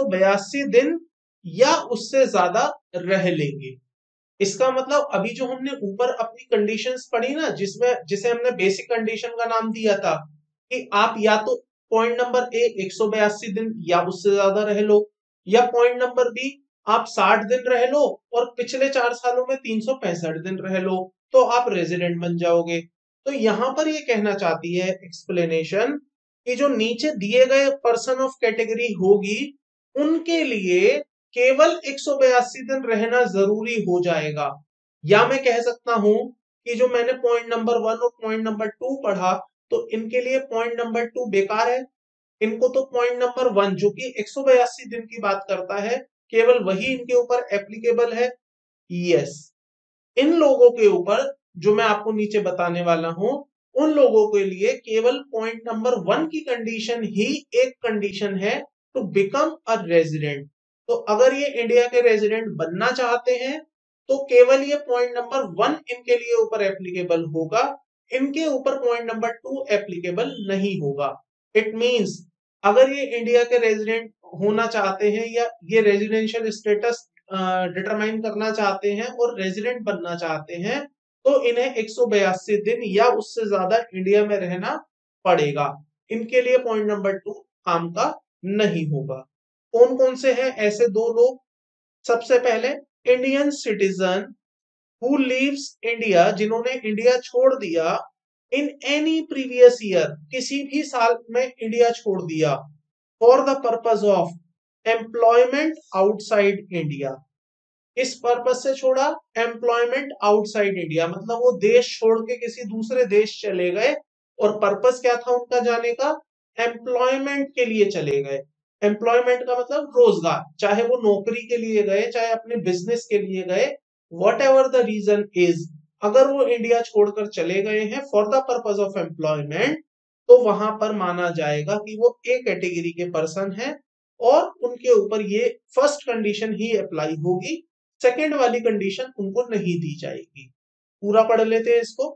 182 दिन या उससे ज्यादा रह लेंगे। इसका मतलब अभी जो हमने ऊपर अपनी कंडीशंस पढ़ी ना, जिसे हमने बेसिक कंडीशन का नाम दिया था कि आप या तो पॉइंट नंबर ए 182 दिन या उससे ज्यादा रह लो, या पॉइंट नंबर बी आप 60 दिन रह लो और पिछले 4 सालों में 365 दिन रह लो, तो आप रेजिडेंट बन जाओगे। तो यहां पर ये कहना चाहती है एक्सप्लेनेशन कि जो नीचे दिए गए पर्सन ऑफ कैटेगरी होगी, उनके लिए केवल 182 दिन रहना जरूरी हो जाएगा। या मैं कह सकता हूं कि जो मैंने पॉइंट नंबर 1 और पॉइंट नंबर 2 पढ़ा, तो इनके लिए पॉइंट नंबर 2 बेकार है। इनको तो पॉइंट नंबर 1 जो कि 182 दिन की बात करता है, केवल वही इनके ऊपर एप्लीकेबल है। यस, इन लोगों के ऊपर जो मैं आपको नीचे बताने वाला हूं, उन लोगों के लिए केवल पॉइंट नंबर 1 की कंडीशन ही एक कंडीशन है टू बिकम अ रेजिडेंट। तो अगर ये इंडिया के रेजिडेंट बनना चाहते हैं तो केवल ये पॉइंट नंबर 1 इनके लिए ऊपर एप्लीकेबल होगा, इनके ऊपर पॉइंट नंबर 2 एप्लीकेबल नहीं होगा। इट मींस अगर ये इंडिया के रेजिडेंट होना चाहते हैं या ये रेजिडेंशियल स्टेटस डिटरमाइन करना चाहते हैं और रेजिडेंट बनना चाहते हैं, तो इन्हें 182 दिन या उससे ज्यादा इंडिया में रहना पड़ेगा। इनके लिए पॉइंट नंबर 2 काम का नहीं होगा। कौन कौन से हैं ऐसे दो लोग, सबसे पहले Indian citizen who leaves India, जिन्होंने इंडिया छोड़ दिया इन एनी प्रीवियस ईयर, किसी भी साल में इंडिया छोड़ दिया, for the purpose of employment outside India. इस पर्पस से छोड़ा, एम्प्लॉयमेंट आउटसाइड इंडिया, मतलब वो देश छोड़ के किसी दूसरे देश चले गए और पर्पस क्या था उनका जाने का, एम्प्लॉयमेंट के लिए चले गए। एम्प्लॉयमेंट का मतलब रोजगार, चाहे वो नौकरी के लिए गए चाहे अपने बिजनेस के लिए गए, whatever the reason is, अगर वो इंडिया छोड़कर चले गए हैं for the purpose of employment, तो वहां पर माना जाएगा कि वो ए कैटेगरी के पर्सन है और उनके ऊपर ये फर्स्ट कंडीशन ही अप्लाई होगी, सेकेंड वाली कंडीशन उनको नहीं दी जाएगी। पूरा पढ़ लेते हैं इसको।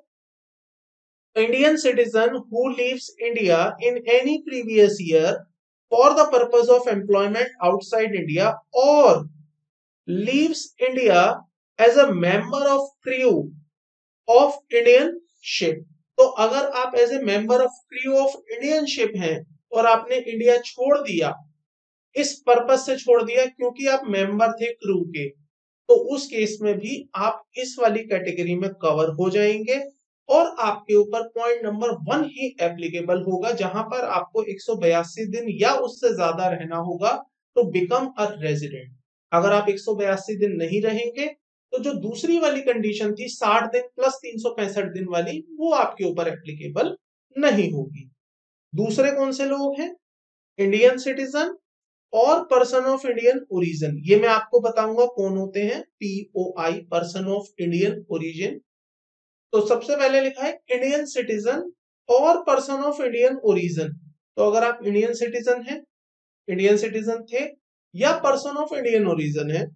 Indian citizen who leaves India in any previous year for the purpose of employment outside India और leaves India as a member of crew of Indian ship. तो अगर आप as a member of crew of Indian ship हैं और आपने India छोड़ दिया, इस पर्पस से छोड़ दिया क्योंकि आप मेंबर थे क्रू के, तो उस केस में भी आप इस वाली कैटेगरी में कवर हो जाएंगे और आपके ऊपर पॉइंट नंबर 1 ही एप्लीकेबल होगा, जहां पर आपको 182 दिन या उससे ज्यादा रहना होगा तो बिकम अ रेजिडेंट। अगर आप 182 दिन नहीं रहेंगे तो जो दूसरी वाली कंडीशन थी 60 दिन प्लस 365 दिन वाली, वो आपके ऊपर एप्लीकेबल नहीं होगी। दूसरे कौन से लोग हैं, इंडियन सिटीजन और पर्सन ऑफ इंडियन ओरिजिन। ये मैं आपको बताऊंगा कौन होते हैं, POI, person of Indian origin. तो सबसे पहले लिखा है इंडियन सिटीजन और पर्सन ऑफ इंडियन ओरिजिन। तो अगर आप इंडियन सिटीजन हैं इंडियन सिटीजन थे या पर्सन ऑफ इंडियन ओरिजिन है,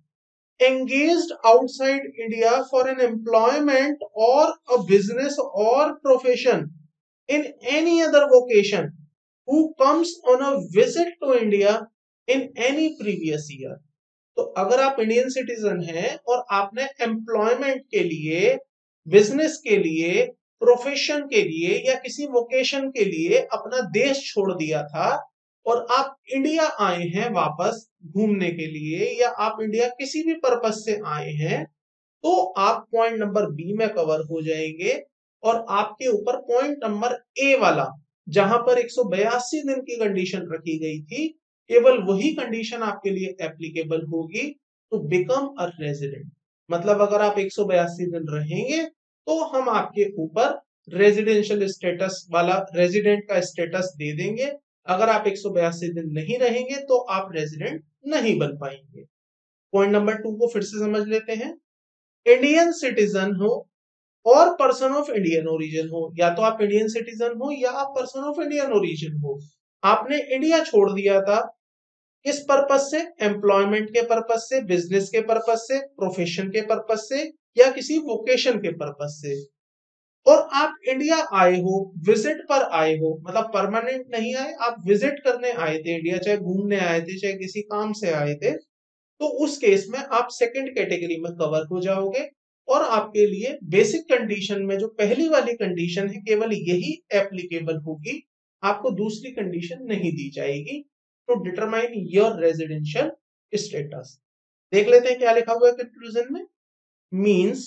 engaged outside India for an employment or a business or profession in any other vocation who comes on a visit to India in any previous year। तो अगर आप Indian citizen हैं और आपने employment के लिए, business के लिए, प्रोफेशन के लिए या किसी वोकेशन के लिए अपना देश छोड़ दिया था और आप इंडिया आए हैं वापस घूमने के लिए या आप इंडिया किसी भी पर्पज से आए हैं, तो आप पॉइंट नंबर बी में कवर हो जाएंगे और आपके ऊपर पॉइंट नंबर ए वाला, जहां पर 182 दिन की कंडीशन रखी गई थी, केवल वही कंडीशन आपके लिए एप्लीकेबल होगी टू बिकम अ रेजिडेंट। मतलब अगर आप 182 दिन रहेंगे तो हम आपके ऊपर रेजिडेंशियल स्टेटस वाला रेजिडेंट का स्टेटस दे देंगे। अगर आप 182 दिन नहीं रहेंगे तो आप रेजिडेंट नहीं बन पाएंगे। पॉइंट नंबर 2 को फिर से समझ लेते हैं। इंडियन सिटीजन हो और पर्सन ऑफ इंडियन ओरिजिन हो, या तो आप इंडियन सिटीजन हो या आप पर्सन ऑफ इंडियन ओरिजिन हो, आपने इंडिया छोड़ दिया था किस पर्पज से, एम्प्लॉयमेंट के पर्पज से, बिजनेस के पर्पज से, प्रोफेशन के पर्पज से या किसी वोकेशन के पर्पज से, और आप इंडिया आए हो, विजिट पर आए हो, मतलब परमानेंट नहीं आए, आप विजिट करने आए थे इंडिया, चाहे घूमने आए थे चाहे किसी काम से आए थे, तो उस केस में आप सेकंड कैटेगरी में कवर हो जाओगे और आपके लिए बेसिक कंडीशन में जो पहली वाली कंडीशन है केवल यही एप्लीकेबल होगी, आपको दूसरी कंडीशन नहीं दी जाएगी to determine your residential status. देख लेते हैं क्या लिखा हुआ है कंक्लूजन में। Means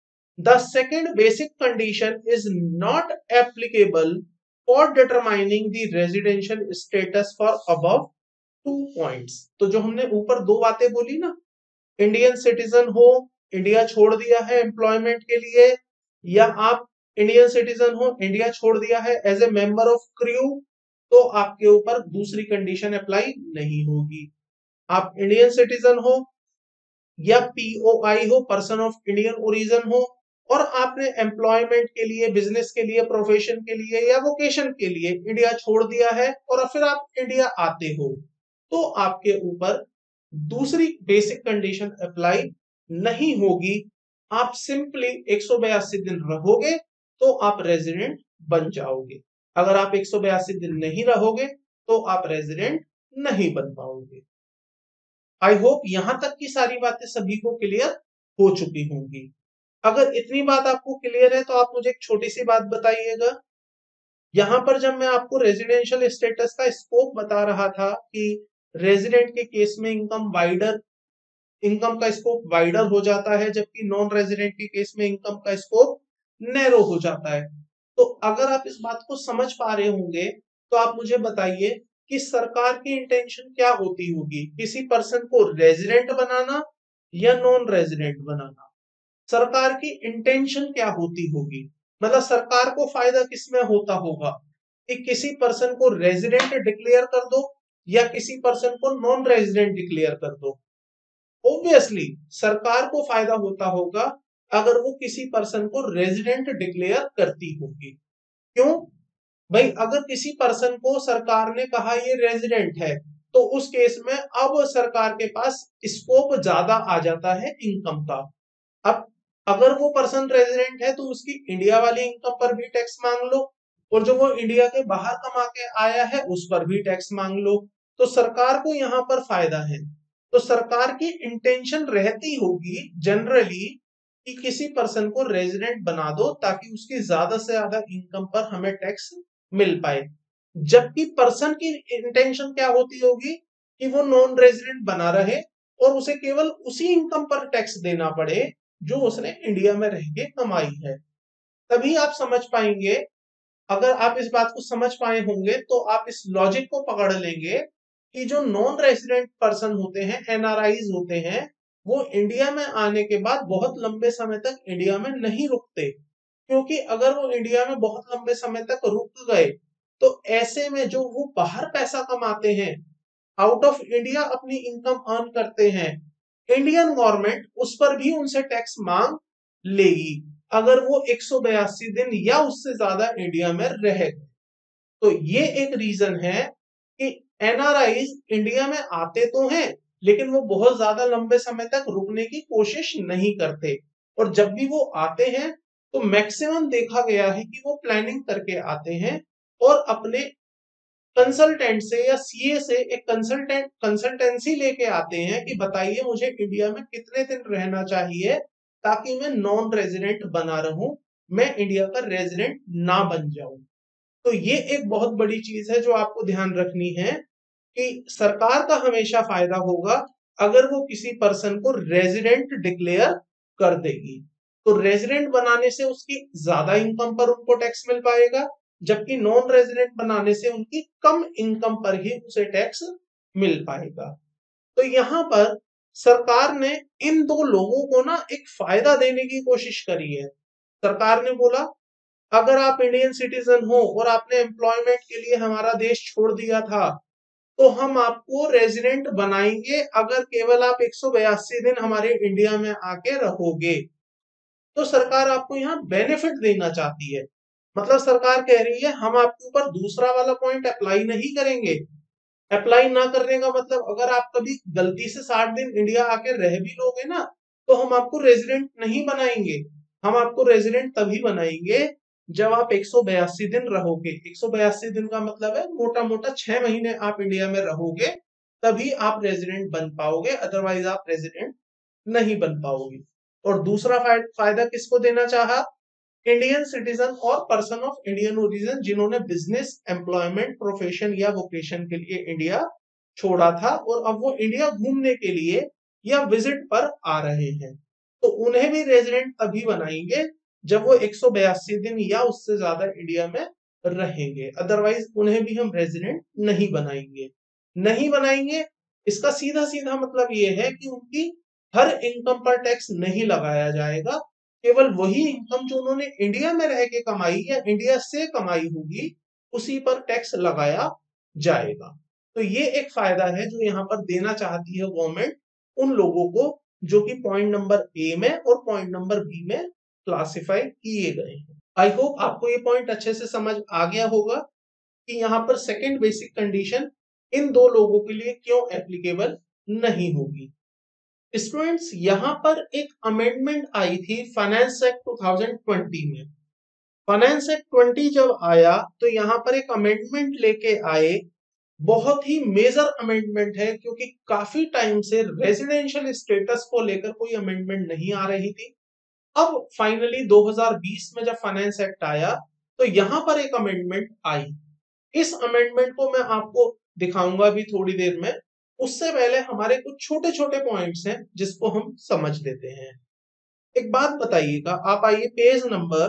the second basic condition is not applicable for determining the residential status for above 2 points. तो जो हमने ऊपर दो बातें बोली ना, इंडियन सिटीजन हो, इंडिया छोड़ दिया है एम्प्लॉयमेंट के लिए, या आप इंडियन सिटीजन हो, इंडिया छोड़ दिया है as a member of crew, तो आपके ऊपर दूसरी कंडीशन अप्लाई नहीं होगी। आप इंडियन सिटीजन हो या पीओआई हो, पर्सन ऑफ इंडियन ओरिजिन हो, और आपने एम्प्लॉयमेंट के लिए, बिजनेस के लिए, प्रोफेशन के लिए या वोकेशन के लिए इंडिया छोड़ दिया है और फिर आप इंडिया आते हो, तो आपके ऊपर दूसरी बेसिक कंडीशन अप्लाई नहीं होगी। आप सिंपली 182 दिन रहोगे तो आप रेजिडेंट बन जाओगे। अगर आप 182 दिन नहीं रहोगे तो आप रेजिडेंट नहीं बन पाओगे। आई होप यहां तक की सारी बातें सभी को क्लियर हो चुकी होंगी। अगर इतनी बात आपको क्लियर है तो आप मुझे एक छोटी सी बात बताइएगा। यहां पर जब मैं आपको रेजिडेंशियल स्टेटस का स्कोप बता रहा था कि रेजिडेंट के केस में इनकम का स्कोप वाइडर हो जाता है, जबकि नॉन रेजिडेंट के केस में इनकम का स्कोप नैरो हो जाता है। तो अगर आप इस बात को समझ पा रहे होंगे तो आप मुझे बताइए कि सरकार की इंटेंशन क्या होती होगी, किसी पर्सन को रेजिडेंट बनाना या नॉन रेजिडेंट बनाना। सरकार की इंटेंशन क्या होती होगी, मतलब सरकार को फायदा किसमें होता होगा कि किसी पर्सन को रेजिडेंट डिक्लेयर कर दो या किसी पर्सन को नॉन रेजिडेंट डिक्लेयर कर दो। ऑब्वियसली सरकार को फायदा होता होगा अगर वो किसी पर्सन को रेजिडेंट डिक्लेयर करती होगी। क्यों भाई, अगर किसी पर्सन को सरकार ने कहा ये रेजिडेंट है तो उस केस में अब सरकार के पास स्कोप ज्यादा आ जाता है इनकम का। अब अगर वो पर्सन रेजिडेंट है तो उसकी इंडिया वाली इनकम पर भी टैक्स मांग लो और जो वो इंडिया के बाहर कमा के आया है उस पर भी टैक्स मांग लो, तो सरकार को यहाँ पर फायदा है। तो सरकार की इंटेंशन रहती होगी जनरली कि किसी पर्सन को रेजिडेंट बना दो ताकि उसकी ज्यादा से ज्यादा इनकम पर हमें टैक्स मिल पाए, जबकि पर्सन की इंटेंशन क्या होती होगी कि वो नॉन रेजिडेंट बना रहे और उसे केवल उसी इनकम पर टैक्स देना पड़े जो उसने इंडिया में रह के कमाई है। तभी आप समझ पाएंगे। अगर आप इस बात को समझ पाए होंगे तो आप इस लॉजिक को पकड़ लेंगे कि जो नॉन रेजिडेंट पर्सन होते हैं, एनआरआईज होते हैं, वो इंडिया में आने के बाद बहुत लंबे समय तक इंडिया में नहीं रुकते, क्योंकि अगर वो इंडिया में बहुत लंबे समय तक रुक गए तो ऐसे में जो वो बाहर पैसा कमाते हैं, आउट ऑफ इंडिया अपनी इनकम अर्न करते हैं, इंडियन गवर्नमेंट उस पर भी उनसे टैक्स मांग लेगी अगर वो 182 दिन या उससे ज्यादा इंडिया में रहे। तो ये एक रीजन है कि एनआरआईज इंडिया में आते तो हैं लेकिन वो बहुत ज्यादा लंबे समय तक रुकने की कोशिश नहीं करते, और जब भी वो आते हैं तो मैक्सिमम देखा गया है कि वो प्लानिंग करके आते हैं और अपने कंसल्टेंट से या सीए से एक कंसल्टेंसी लेके आते हैं कि बताइए मुझे इंडिया में कितने दिन रहना चाहिए ताकि मैं नॉन रेजिडेंट बना रहूं, मैं इंडिया का रेजिडेंट ना बन जाऊं। तो ये एक बहुत बड़ी चीज है जो आपको ध्यान रखनी है कि सरकार का हमेशा फायदा होगा अगर वो किसी पर्सन को रेजिडेंट डिक्लेयर कर देगी। तो रेजिडेंट बनाने से उसकी ज्यादा इनकम पर उनको टैक्स मिल पाएगा, जबकि नॉन रेजिडेंट बनाने से उनकी कम इनकम पर ही उसे टैक्स मिल पाएगा। तो यहाँ पर सरकार ने इन दो लोगों को ना एक फायदा देने की कोशिश करी है। सरकार ने बोला अगर आप इंडियन सिटीजन हो और आपने एम्प्लॉयमेंट के लिए हमारा देश छोड़ दिया था तो हम आपको रेजिडेंट बनाएंगे अगर केवल आप 182 दिन हमारे इंडिया में आके रहोगे। तो सरकार आपको यहाँ बेनिफिट देना चाहती है, मतलब सरकार कह रही है हम आपके ऊपर दूसरा वाला पॉइंट अप्लाई नहीं करेंगे। अप्लाई ना करने का मतलब अगर आप कभी गलती से 60 दिन इंडिया आके रह भी लोगे ना तो हम आपको रेजिडेंट नहीं बनाएंगे, हम आपको रेजिडेंट तभी बनाएंगे जब आप 182 दिन रहोगे। 182 दिन का मतलब है मोटा मोटा 6 महीने आप इंडिया में रहोगे, तभी आप रेजिडेंट बन पाओगे, अदरवाइज आप रेजिडेंट नहीं बन पाओगे। और दूसरा फायदा किसको देना चाहा, इंडियन सिटीजन और पर्सन ऑफ इंडियन ओरिजिन जिन्होंने बिजनेस, एम्प्लॉयमेंट, प्रोफेशन या वोकेशन के लिए इंडिया छोड़ा था और अब वो इंडिया घूमने के लिए या विजिट पर आ रहे हैं, तो उन्हें भी रेजिडेंट तभी बनाएंगे जब वो 182 दिन या उससे ज्यादा इंडिया में रहेंगे, अदरवाइज उन्हें भी हम रेजिडेंट नहीं बनाएंगे। नहीं बनाएंगे इसका सीधा सीधा मतलब ये है कि उनकी हर इनकम पर टैक्स नहीं लगाया जाएगा, केवल वही इनकम जो उन्होंने इंडिया में रह के कमाई या इंडिया से कमाई होगी उसी पर टैक्स लगाया जाएगा। तो ये एक फायदा है जो यहाँ पर देना चाहती है गवर्नमेंट उन लोगों को जो कि पॉइंट नंबर ए में और पॉइंट नंबर बी में क्लासिफाई किए गए हैं। आई होप आपको ये पॉइंट अच्छे से समझ आ गया होगा कि यहाँ पर सेकंड बेसिक कंडीशन इन दो लोगों के लिए क्यों एप्लीकेबल नहीं होगी। स्टूडेंट्स यहाँ पर एक अमेंडमेंट आई थी फाइनेंस एक्ट 2020 में। फाइनेंस एक्ट 20 जब आया तो यहाँ पर एक अमेंडमेंट लेके आए, बहुत ही मेजर अमेंडमेंट है क्योंकि काफी टाइम से रेजिडेंशियल स्टेटस को लेकर कोई अमेंडमेंट नहीं आ रही थी। अब फाइनली 2020 में जब फाइनेंस एक्ट आया तो यहाँ पर एक अमेंडमेंट आई। इस अमेंडमेंट को मैं आपको दिखाऊंगा भी थोड़ी देर में, उससे पहले हमारे कुछ छोटे छोटे पॉइंट्स हैं जिसको हम समझ लेते हैं। एक बात बताइएगा, आप आइए पेज नंबर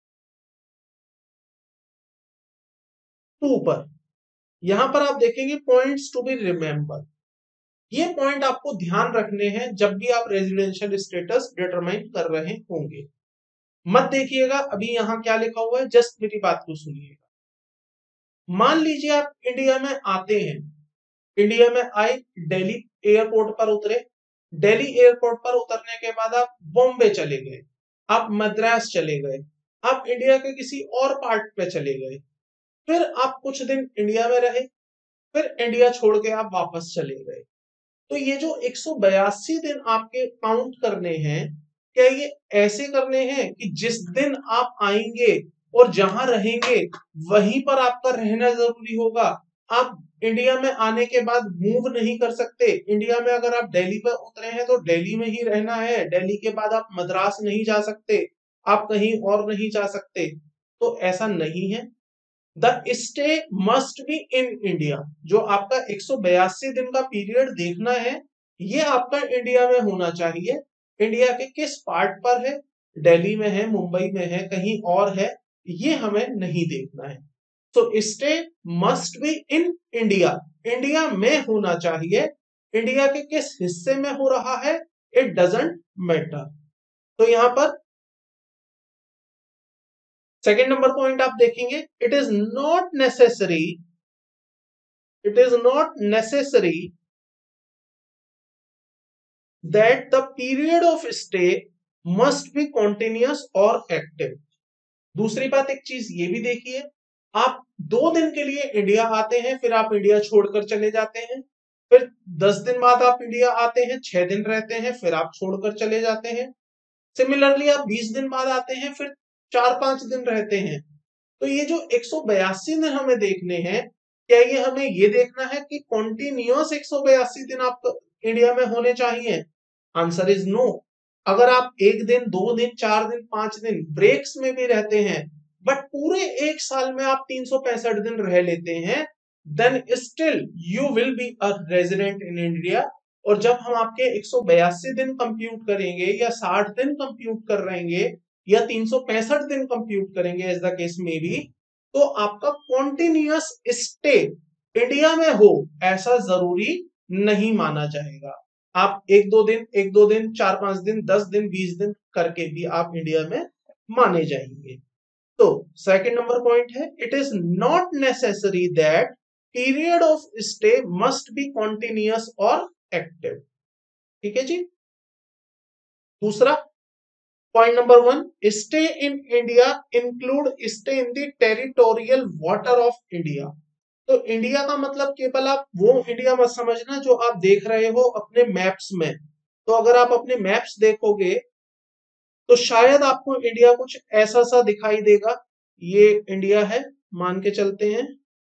2 पर, यहां पर आप देखेंगे पॉइंट्स टू बी रिमेंबर। ये पॉइंट आपको ध्यान रखने हैं जब भी आप रेजिडेंशियल स्टेटस डिटरमाइन कर रहे होंगे। मत देखिएगा अभी यहाँ क्या लिखा हुआ है, जस्ट मेरी बात को सुनिएगा। मान लीजिए आप इंडिया में आते हैं, इंडिया में आए, दिल्ली एयरपोर्ट पर उतरे, दिल्ली एयरपोर्ट पर उतरने के बाद आप बॉम्बे चले गए, आप मद्रास चले गए, आप इंडिया के किसी और पार्ट पे चले गए, फिर आप कुछ दिन इंडिया में रहे, फिर इंडिया छोड़ के आप वापस चले गए। तो ये जो 182 दिन आपके काउंट करने हैं, क्या ये ऐसे करने हैं कि जिस दिन आप आएंगे और जहां रहेंगे वहीं पर आपका रहना जरूरी होगा? आप इंडिया में आने के बाद मूव नहीं कर सकते। इंडिया में अगर आप दिल्ली पर उतरे हैं तो दिल्ली में ही रहना है, दिल्ली के बाद आप मद्रास नहीं जा सकते, आप कहीं और नहीं जा सकते। तो ऐसा नहीं है। The stay must be in India, जो आपका 182 दिन का पीरियड देखना है ये आपका इंडिया में होना चाहिए। इंडिया के किस पार्ट पर है, दिल्ली में है, मुंबई में है, कहीं और है, ये हमें नहीं देखना है। तो stay must be in India, India में होना चाहिए। इंडिया के किस हिस्से में हो रहा है इट डजंट मैटर। तो यहां पर सेकेंड नंबर पॉइंट आप देखेंगे, it is not necessary, it is not necessary that the period of stay must be continuous or active। दूसरी बात एक चीज ये भी देखिए, आप 2 दिन के लिए इंडिया आते हैं, फिर आप इंडिया छोड़कर चले जाते हैं, फिर 10 दिन बाद आप इंडिया आते हैं, 6 दिन रहते हैं, फिर आप छोड़कर चले जाते हैं। सिमिलरली आप 20 दिन बाद आते हैं, फिर 4-5 दिन रहते हैं। तो ये जो 182 दिन हमें देखने हैं, क्या ये हमें ये देखना है कि कॉन्टिन्यूअस 182 दिन आप इंडिया में होने चाहिए? Answer is no. अगर आप 1 दिन, 2 दिन, 4 दिन, 5 दिन ब्रेक्स में भी रहते हैं, बट पूरे एक साल में आप 365 दिन रह लेते हैं, then still you will be a resident in India. और जब हम आपके 182 दिन कंप्यूट करेंगे या 60 दिन कंप्यूट कर रहेंगे या 365 दिन कंप्यूट करेंगे एज द केस में भी, तो आपका कॉन्टिन्यूअस स्टे इंडिया में हो ऐसा जरूरी नहीं माना जाएगा। आप 1-2 दिन 4-5 दिन 10 दिन 20 दिन करके भी आप इंडिया में माने जाएंगे। तो सेकंड नंबर पॉइंट है, it is not necessary that period of stay must be continuous और एक्टिव। ठीक है जी। दूसरा point number 1, stay in India include stay in the territorial water of India. तो इंडिया का मतलब केवल आप वो इंडिया मत समझना जो आप देख रहे हो अपने मैप्स में। तो अगर आप अपने मैप्स देखोगे तो शायद आपको इंडिया कुछ ऐसा सा दिखाई देगा। ये इंडिया है मान के चलते हैं।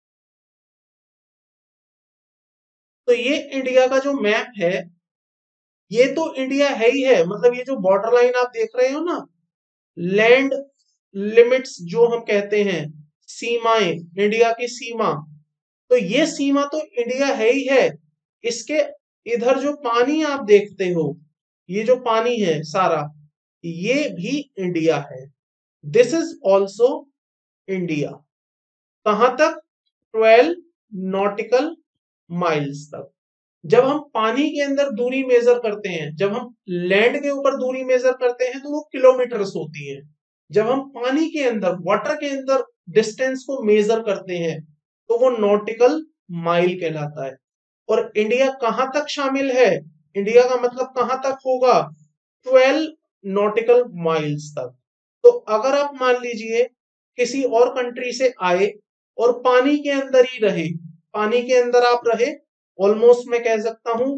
तो ये इंडिया का जो मैप है, ये तो इंडिया है ही है, मतलब ये जो बॉर्डर लाइन आप देख रहे हो ना, लैंड लिमिट्स जो हम कहते हैं, सीमाएं, इंडिया की सीमा, तो ये सीमा तो इंडिया है ही है। इसके इधर जो पानी आप देखते हो, ये जो पानी है सारा, ये भी इंडिया है। This is also India. कहां तक? 12 नॉटिकल माइल्स तक। जब हम पानी के अंदर दूरी मेजर करते हैं, जब हम लैंड के ऊपर दूरी मेजर करते हैं तो वो किलोमीटर्स होती है। जब हम पानी के अंदर, वाटर के अंदर डिस्टेंस को मेजर करते हैं तो वो नॉटिकल माइल कहलाता है। और इंडिया कहां तक शामिल है? इंडिया का मतलब कहां तक होगा? 12 नॉटिकल माइल्स तक। तो अगर आप मान लीजिए किसी और कंट्री से आए और पानी के अंदर ही रहे, पानी के अंदर आप रहे ऑलमोस्ट मैं कह सकता हूं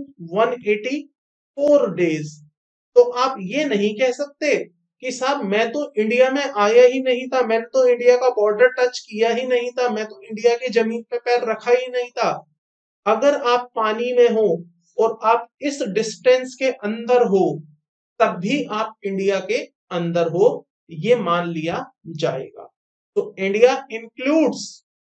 184 डेज, तो आप ये नहीं कह सकते कि साहब मैं तो इंडिया में आया ही नहीं था, मैंने तो इंडिया का बॉर्डर टच किया ही नहीं था, मैं तो इंडिया की जमीन पे पैर रखा ही नहीं था। अगर आप पानी में हो और आप इस डिस्टेंस के अंदर हो, तब भी आप इंडिया के अंदर हो, ये मान लिया जाएगा। तो India includes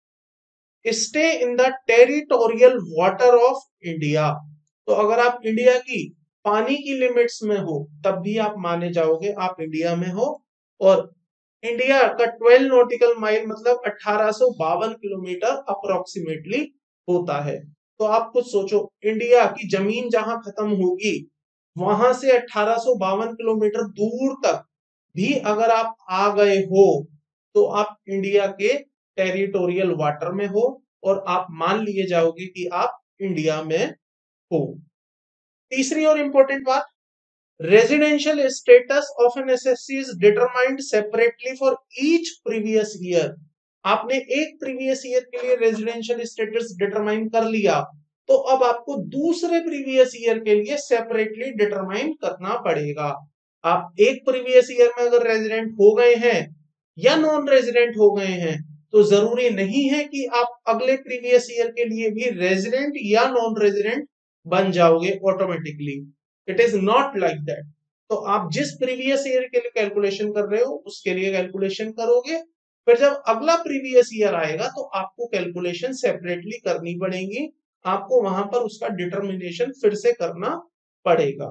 stay in the territorial water of India. तो अगर आप इंडिया की पानी की लिमिट्स में हो तब भी आप माने जाओगे आप इंडिया में हो। और इंडिया का 12 नॉटिकल माइल मतलब 1852 किलोमीटर अप्रोक्सीमेटली होता है। तो आप कुछ सोचो, इंडिया की जमीन जहां खत्म होगी वहां से 1852 किलोमीटर दूर तक भी अगर आप आ गए हो तो आप इंडिया के टेरिटोरियल वाटर में हो और आप मान लिए जाओगे कि आप इंडिया में हो। तीसरी और इंपॉर्टेंट बात, residential status of an SSC is determined separately for each previous year. आपने एक प्रीवियस ईयर के लिए रेजिडेंशियल स्टेटस डिटरमाइन कर लिया, तो अब आपको दूसरे प्रीवियस ईयर के लिए सेपरेटली डिटरमाइन करना पड़ेगा। आप एक प्रीवियस ईयर में अगर रेजिडेंट हो गए हैं या नॉन रेजिडेंट हो गए हैं, तो जरूरी नहीं है कि आप अगले प्रीवियस ईयर के लिए भी रेजिडेंट या नॉन रेजिडेंट बन जाओगे automatically. It is not like that. तो आप जिस प्रीवियस ईयर के लिए कैलकुलेशन कर रहे हो उसके लिए कैलकुलेशन करोगे, फिर जब अगला प्रीवियस ईयर आएगा तो आपको कैलकुलेशन सेपरेटली करनी पड़ेगी, आपको वहां पर उसका डिटर्मिनेशन फिर से करना पड़ेगा।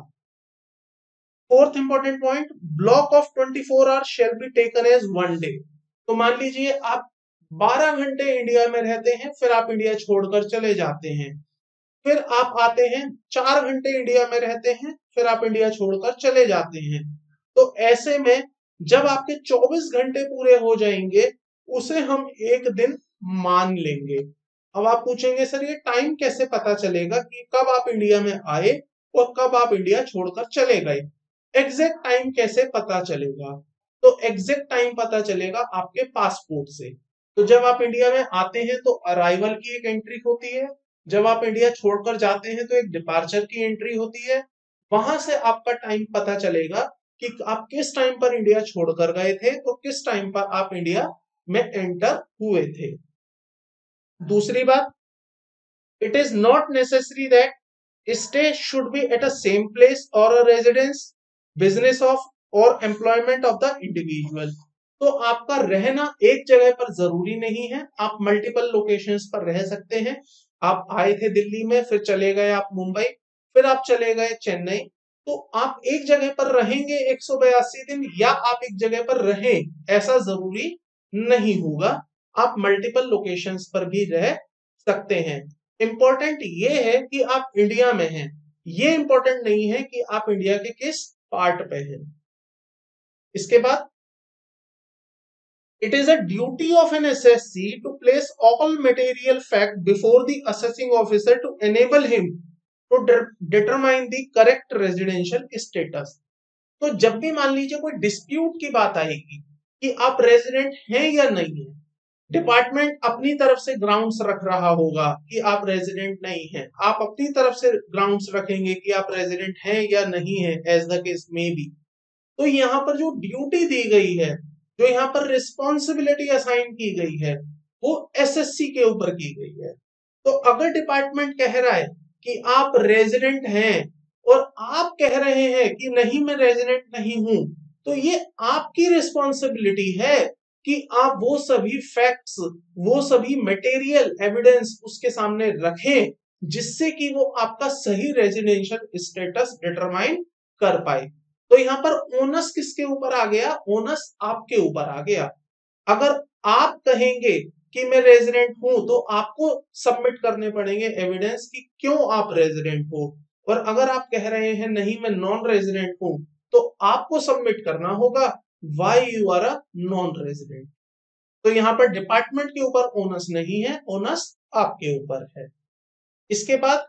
Fourth important point, block of 24 hours shall be taken as 1 day. तो मान लीजिए आप 12 घंटे इंडिया में रहते हैं, फिर आप इंडिया छोड़कर चले जाते हैं, फिर आप आते हैं 4 घंटे इंडिया में रहते हैं, फिर आप इंडिया छोड़कर चले जाते हैं। तो ऐसे में जब आपके 24 घंटे पूरे हो जाएंगे उसे हम एक दिन मान लेंगे। अब आप पूछेंगे सर ये टाइम कैसे पता चलेगा कि कब आप इंडिया में आए और कब आप इंडिया छोड़कर चले गए? एग्जैक्ट टाइम कैसे पता चलेगा? तो एग्जैक्ट टाइम पता चलेगा आपके पासपोर्ट से। तो जब आप इंडिया में आते हैं तो अराइवल की एक एंट्री होती है, जब आप इंडिया छोड़कर जाते हैं तो एक डिपार्चर की एंट्री होती है। वहां से आपका टाइम पता चलेगा कि आप किस टाइम पर इंडिया छोड़कर गए थे, तो किस टाइम पर आप इंडिया में एंटर हुए थे। दूसरी बात, it is not necessary that stay should be at a same place or a residence, business of or employment of the individual। तो आपका रहना एक जगह पर जरूरी नहीं है, आप मल्टीपल लोकेशंस पर रह सकते हैं। आप आए थे दिल्ली में, फिर चले गए आप मुंबई, फिर आप चले गए चेन्नई, तो आप एक जगह पर रहेंगे 182 दिन या आप एक जगह पर रहें ऐसा जरूरी नहीं होगा, आप मल्टीपल लोकेशंस पर भी रह सकते हैं। इंपॉर्टेंट ये है कि आप इंडिया में हैं, ये इंपॉर्टेंट नहीं है कि आप इंडिया के किस पार्ट पे हैं। इसके बाद, it is a duty of an SSC to place all material fact before the assessing officer to enable him to determine the correct residential status। तो जब भी मान लीजिए कोई डिस्प्यूट की बात आएगी कि आप रेजिडेंट हैं या नहीं है, डिपार्टमेंट अपनी तरफ से ग्राउंड्स रख रहा होगा कि आप रेजिडेंट नहीं हैं, आप अपनी तरफ से ग्राउंड्स रखेंगे कि आप रेजिडेंट हैं या नहीं है, एज द केस में भी। तो यहाँ पर जो ड्यूटी दी गई है, जो यहाँ पर रिस्पॉन्सिबिलिटी असाइन की गई है, वो एसएससी के ऊपर की गई है। तो अगर डिपार्टमेंट कह रहा है कि आप रेजिडेंट हैं और आप कह रहे हैं कि नहीं मैं रेजिडेंट नहीं हूं, तो ये आपकी रिस्पॉन्सिबिलिटी है कि आप वो सभी फैक्ट्स, वो सभी मटेरियल एविडेंस उसके सामने रखें जिससे कि वो आपका सही रेजिडेंशियल स्टेटस डिटरमाइन कर पाए। तो यहाँ पर ओनस किसके ऊपर आ गया, ओनस आपके ऊपर आ गया। अगर आप कहेंगे कि मैं रेजिडेंट हूं तो आपको सबमिट करने पड़ेंगे एविडेंस कि क्यों आप रेजिडेंट हो, और अगर आप कह रहे हैं नहीं मैं नॉन रेजिडेंट हूं तो आपको सबमिट करना होगा why you are a non resident. तो यहाँ पर डिपार्टमेंट के ऊपर ओनस नहीं है, ओनस आपके ऊपर है। इसके बाद,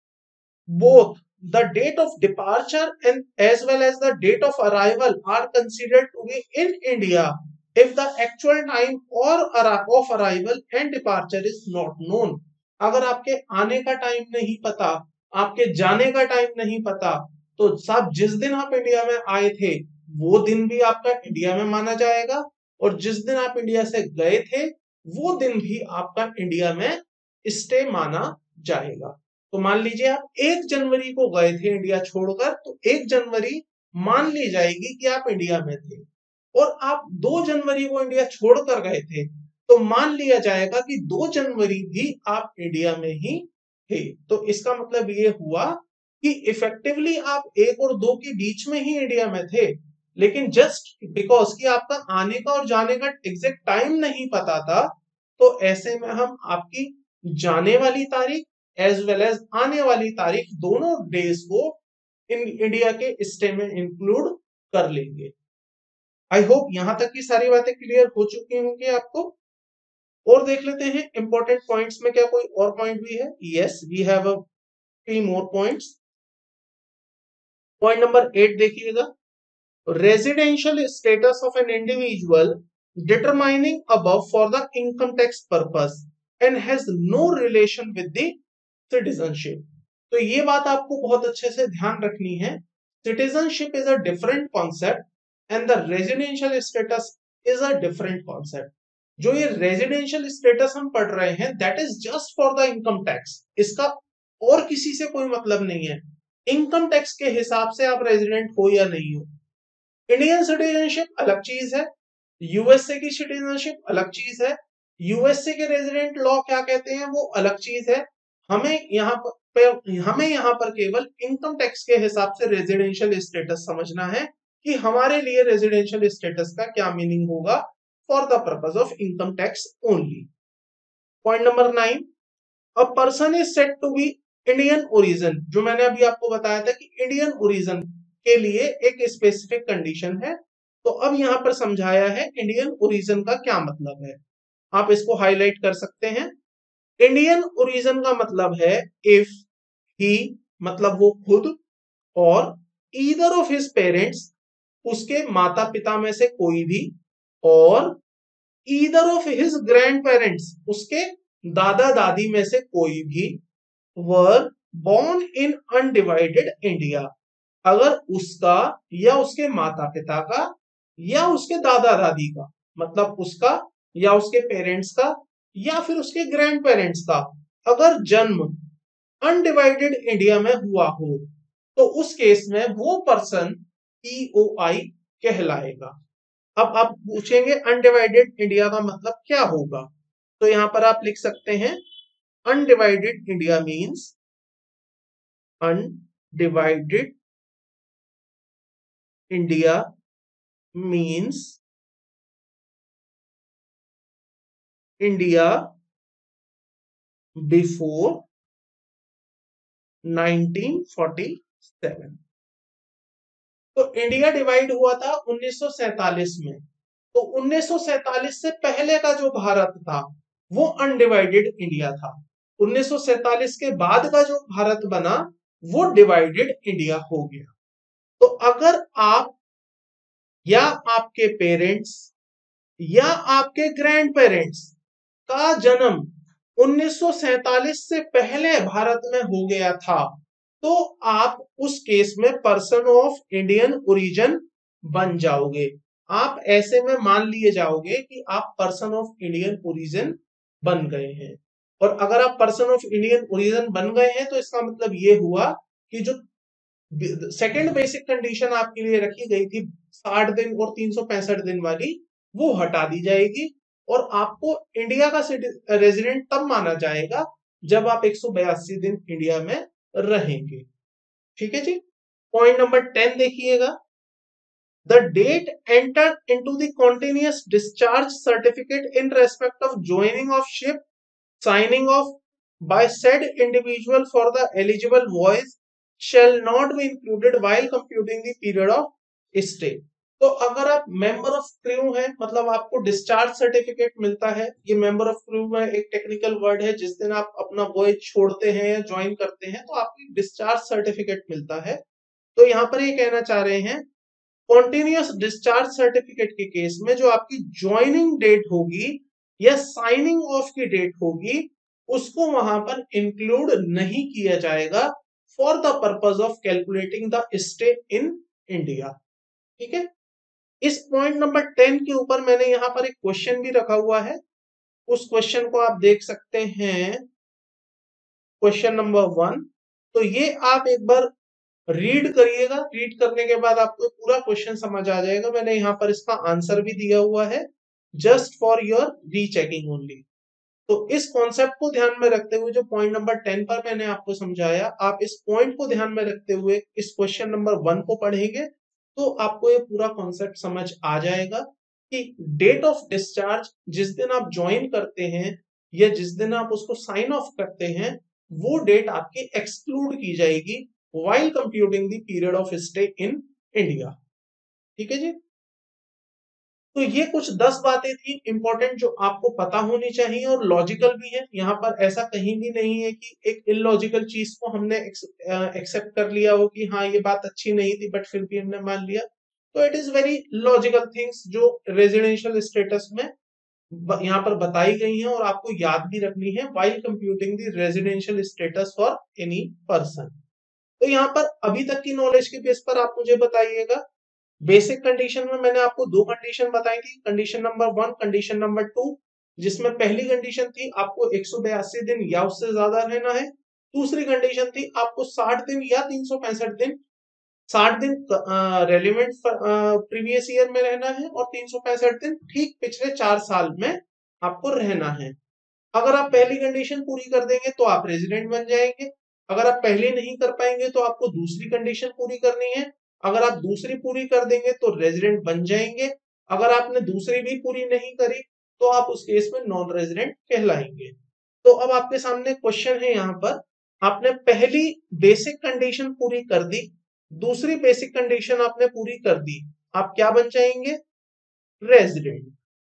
both the date of departure and as well as the date of arrival are considered to be in India if the actual time or of arrival and departure is not known। अगर आपके आने का time नहीं पता, आपके जाने का time नहीं पता, तो साहब जिस दिन आप इंडिया में आए थे वो दिन भी आपका इंडिया में माना जाएगा, और जिस दिन आप इंडिया से गए थे वो दिन भी आपका इंडिया में स्टे माना जाएगा। तो मान लीजिए आप 1 जनवरी को गए थे इंडिया छोड़कर, तो 1 जनवरी मान ली जाएगी कि आप इंडिया में थे, और आप 2 जनवरी को इंडिया छोड़कर गए थे तो मान लिया जाएगा कि 2 जनवरी भी आप इंडिया में ही थे। तो इसका मतलब ये हुआ कि इफेक्टिवली आप 1 और 2 के बीच में ही इंडिया में थे, लेकिन जस्ट बिकॉज कि आपका आने का और जाने का एग्जैक्ट टाइम नहीं पता था, तो ऐसे में हम आपकी जाने वाली तारीख एज वेल एज आने वाली तारीख दोनों डेज को इंडिया के स्टे में इंक्लूड कर लेंगे। आई होप यहां तक की सारी बातें क्लियर हो चुकी होंगी आपको। और देख लेते हैं इंपॉर्टेंट पॉइंट्स में क्या कोई और पॉइंट भी है। Yes, we have a 3 more points. Point number 8 देखिएगा, residential status of an individual determining above for the income tax purpose and has no relation with the citizenship। तो ये बात आपको बहुत अच्छे से ध्यान रखनी है। Citizenship is a different concept and the residential status is a different concept. जो ये रेजिडेंशियल स्टेटस हम पढ़ रहे हैं that is just for the income tax, इसका और किसी से कोई मतलब नहीं है। इनकम टैक्स के हिसाब से आप रेजिडेंट हो या नहीं हो। इंडियन सिटीजनशिप अलग चीज है, यूएसए की सिटीजनशिप अलग चीज है, यूएसए के रेजिडेंट लॉ क्या कहते हैं वो अलग चीज है। हमें यहाँ पर केवल इनकम टैक्स के हिसाब से रेजिडेंशियल स्टेटस समझना है कि हमारे लिए रेजिडेंशियल स्टेटस का क्या मीनिंग होगा for the purpose of income tax only. Point number 9, a person is said to be Indian origin. जो मैंने अभी आपको बताया था कि इंडियन ओरिजिन के लिए एक स्पेसिफिक कंडीशन है, तो अब यहां पर समझाया है इंडियन ओरिजिन का क्या मतलब है। आप इसको हाईलाइट कर सकते हैं। इंडियन ओरिजिन का मतलब है इफ ही, मतलब वो खुद, और ईदर ऑफ हिज पेरेंट्स, उसके माता पिता में से कोई भी, और either of his grand parents, उसके दादा दादी में से कोई भी, were born in undivided India, अगर उसका या उसके माता पिता का या उसके दादा दादी का, मतलब उसका या उसके पेरेंट्स का या फिर उसके ग्रैंड पेरेंट्स का अगर जन्म अनडिवाइडेड इंडिया में हुआ हो, तो उस केस में वो पर्सन POI कहलाएगा। अब आप पूछेंगे अनडिवाइडेड इंडिया का मतलब क्या होगा, तो यहां पर आप लिख सकते हैं undivided India means undivided India means India before 1947। तो इंडिया डिवाइड हुआ था 1947 में, तो 1947 से पहले का जो भारत था वो अनडिवाइडेड इंडिया था। 1947 के बाद का जो भारत बना वो डिवाइडेड इंडिया हो गया। तो अगर आप या आपके पेरेंट्स या आपके ग्रैंड पेरेंट्स का जन्म 1947 से पहले भारत में हो गया था, तो आप उस केस में पर्सन ऑफ इंडियन ओरिजिन बन जाओगे। आप ऐसे में मान लिए जाओगे कि आप पर्सन ऑफ इंडियन ओरिजिन बन गए हैं। और अगर आप पर्सन ऑफ इंडियन ओरिजिन बन गए हैं तो इसका मतलब ये हुआ कि जो सेकेंड बेसिक कंडीशन आपके लिए रखी गई थी 60 दिन और 365 दिन वाली, वो हटा दी जाएगी और आपको इंडिया का रेजिडेंट तब माना जाएगा जब आप 182 दिन इंडिया में रहेंगे। ठीक है जी। पॉइंट नंबर 10 देखिएगा, the date entered into the continuous discharge certificate in respect of joining of ship signing off by said individual for the eligible voyage shall not be included while computing the period of stay। तो अगर आप member of crew हैं, मतलब आपको discharge certificate मिलता है, ये member of crew में एक टेक्निकल वर्ड है, जिस दिन आप अपना वॉयज छोड़ते हैं या ज्वाइन करते हैं तो आपको डिस्चार्ज सर्टिफिकेट मिलता है। तो यहाँ पर ये कहना चाह रहे हैं कॉन्टिन्यूअस डिस्चार्ज सर्टिफिकेट के केस में जो आपकी ज्वाइनिंग डेट होगी या साइनिंग ऑफ की डेट होगी उसको वहां पर इंक्लूड नहीं किया जाएगा for the purpose of calculating the stay in India. ठीक है। इस पॉइंट नंबर 10 के ऊपर मैंने यहां पर एक क्वेश्चन भी रखा हुआ है, उस क्वेश्चन को आप देख सकते हैं, क्वेश्चन नंबर 1। तो ये आप एक बार रीड करिएगा, रीड करने के बाद आपको पूरा क्वेश्चन समझ आ जाएगा। मैंने यहाँ पर इसका आंसर भी दिया हुआ है just for your rechecking only. तो इस कॉन्सेप्ट को ध्यान में रखते हुए जो पॉइंट नंबर 10 पर मैंने आपको समझाया, आप इस पॉइंट को ध्यान में रखते हुए इस क्वेश्चन नंबर 1 को पढ़ेंगे तो आपको ये पूरा कॉन्सेप्ट समझ आ जाएगा कि डेट ऑफ डिस्चार्ज जिस दिन आप ज्वाइन करते हैं या जिस दिन आप उसको साइन ऑफ करते हैं वो डेट आपकी एक्सक्लूड की जाएगी while computing the period of stay in India। ठीक है जी। तो ये कुछ 10 बातें थी इंपॉर्टेंट जो आपको पता होनी चाहिए और लॉजिकल भी है। यहाँ पर ऐसा कहीं भी नहीं है कि एक इलॉजिकल चीज को हमने एक्सेप्ट कर लिया हो कि हाँ ये बात अच्छी नहीं थी बट फिर भी हमने मान लिया। तो it is very logical things जो रेजिडेंशियल स्टेटस में यहाँ पर बताई गई हैं और आपको याद भी रखनी है while computing the residential status for any person। तो यहाँ पर अभी तक की नॉलेज के बेस पर आप मुझे बताइएगा, बेसिक कंडीशन में मैंने आपको 2 कंडीशन बताई थी, कंडीशन नंबर 1, कंडीशन नंबर 2, जिसमें पहली कंडीशन थी आपको 182 दिन या उससे ज्यादा रहना है। दूसरी कंडीशन थी आपको 60 दिन या 365 दिन, 60 दिन रेलिवेंट प्रीवियस ईयर में रहना है और 365 दिन ठीक पिछले 4 साल में आपको रहना है। अगर आप पहली कंडीशन पूरी कर देंगे तो आप रेजिडेंट बन जाएंगे, अगर आप पहले नहीं कर पाएंगे तो आपको दूसरी कंडीशन पूरी करनी है, अगर आप दूसरी पूरी कर देंगे तो रेजिडेंट बन जाएंगे, अगर आपने दूसरी भी पूरी नहीं करी तो आप उस केस में नॉन रेजिडेंट कहलाएंगे। तो अब आपके सामने क्वेश्चन है, यहाँ पर आपने पहली बेसिक कंडीशन पूरी कर दी, दूसरी बेसिक कंडीशन आपने पूरी कर दी, आप क्या बन जाएंगे? रेजिडेंट।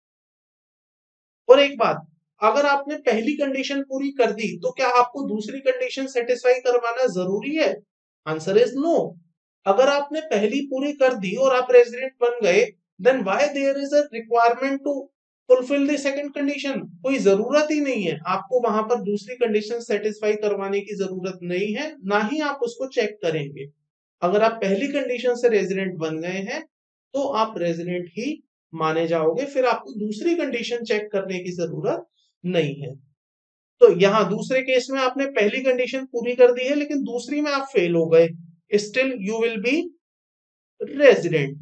और एक बात, अगर आपने पहली कंडीशन पूरी कर दी तो क्या आपको दूसरी कंडीशन सेटिस्फाई करवाना जरूरी है? Answer is no. अगर आपने पहली पूरी कर दी और आप रेजिडेंट बन गए, then why there is a requirement to fulfil the second condition, कोई जरूरत ही नहीं है आपको वहां पर दूसरी कंडीशन सेटिस्फाई करवाने की जरूरत नहीं है, ना ही आप उसको चेक करेंगे। अगर आप पहली कंडीशन से रेजिडेंट बन गए हैं तो आप रेजिडेंट ही माने जाओगे, फिर आपको दूसरी कंडीशन चेक करने की जरूरत नहीं है। तो यहां दूसरे केस में आपने पहली कंडीशन पूरी कर दी है लेकिन दूसरी में आप फेल हो गए, still you will be resident.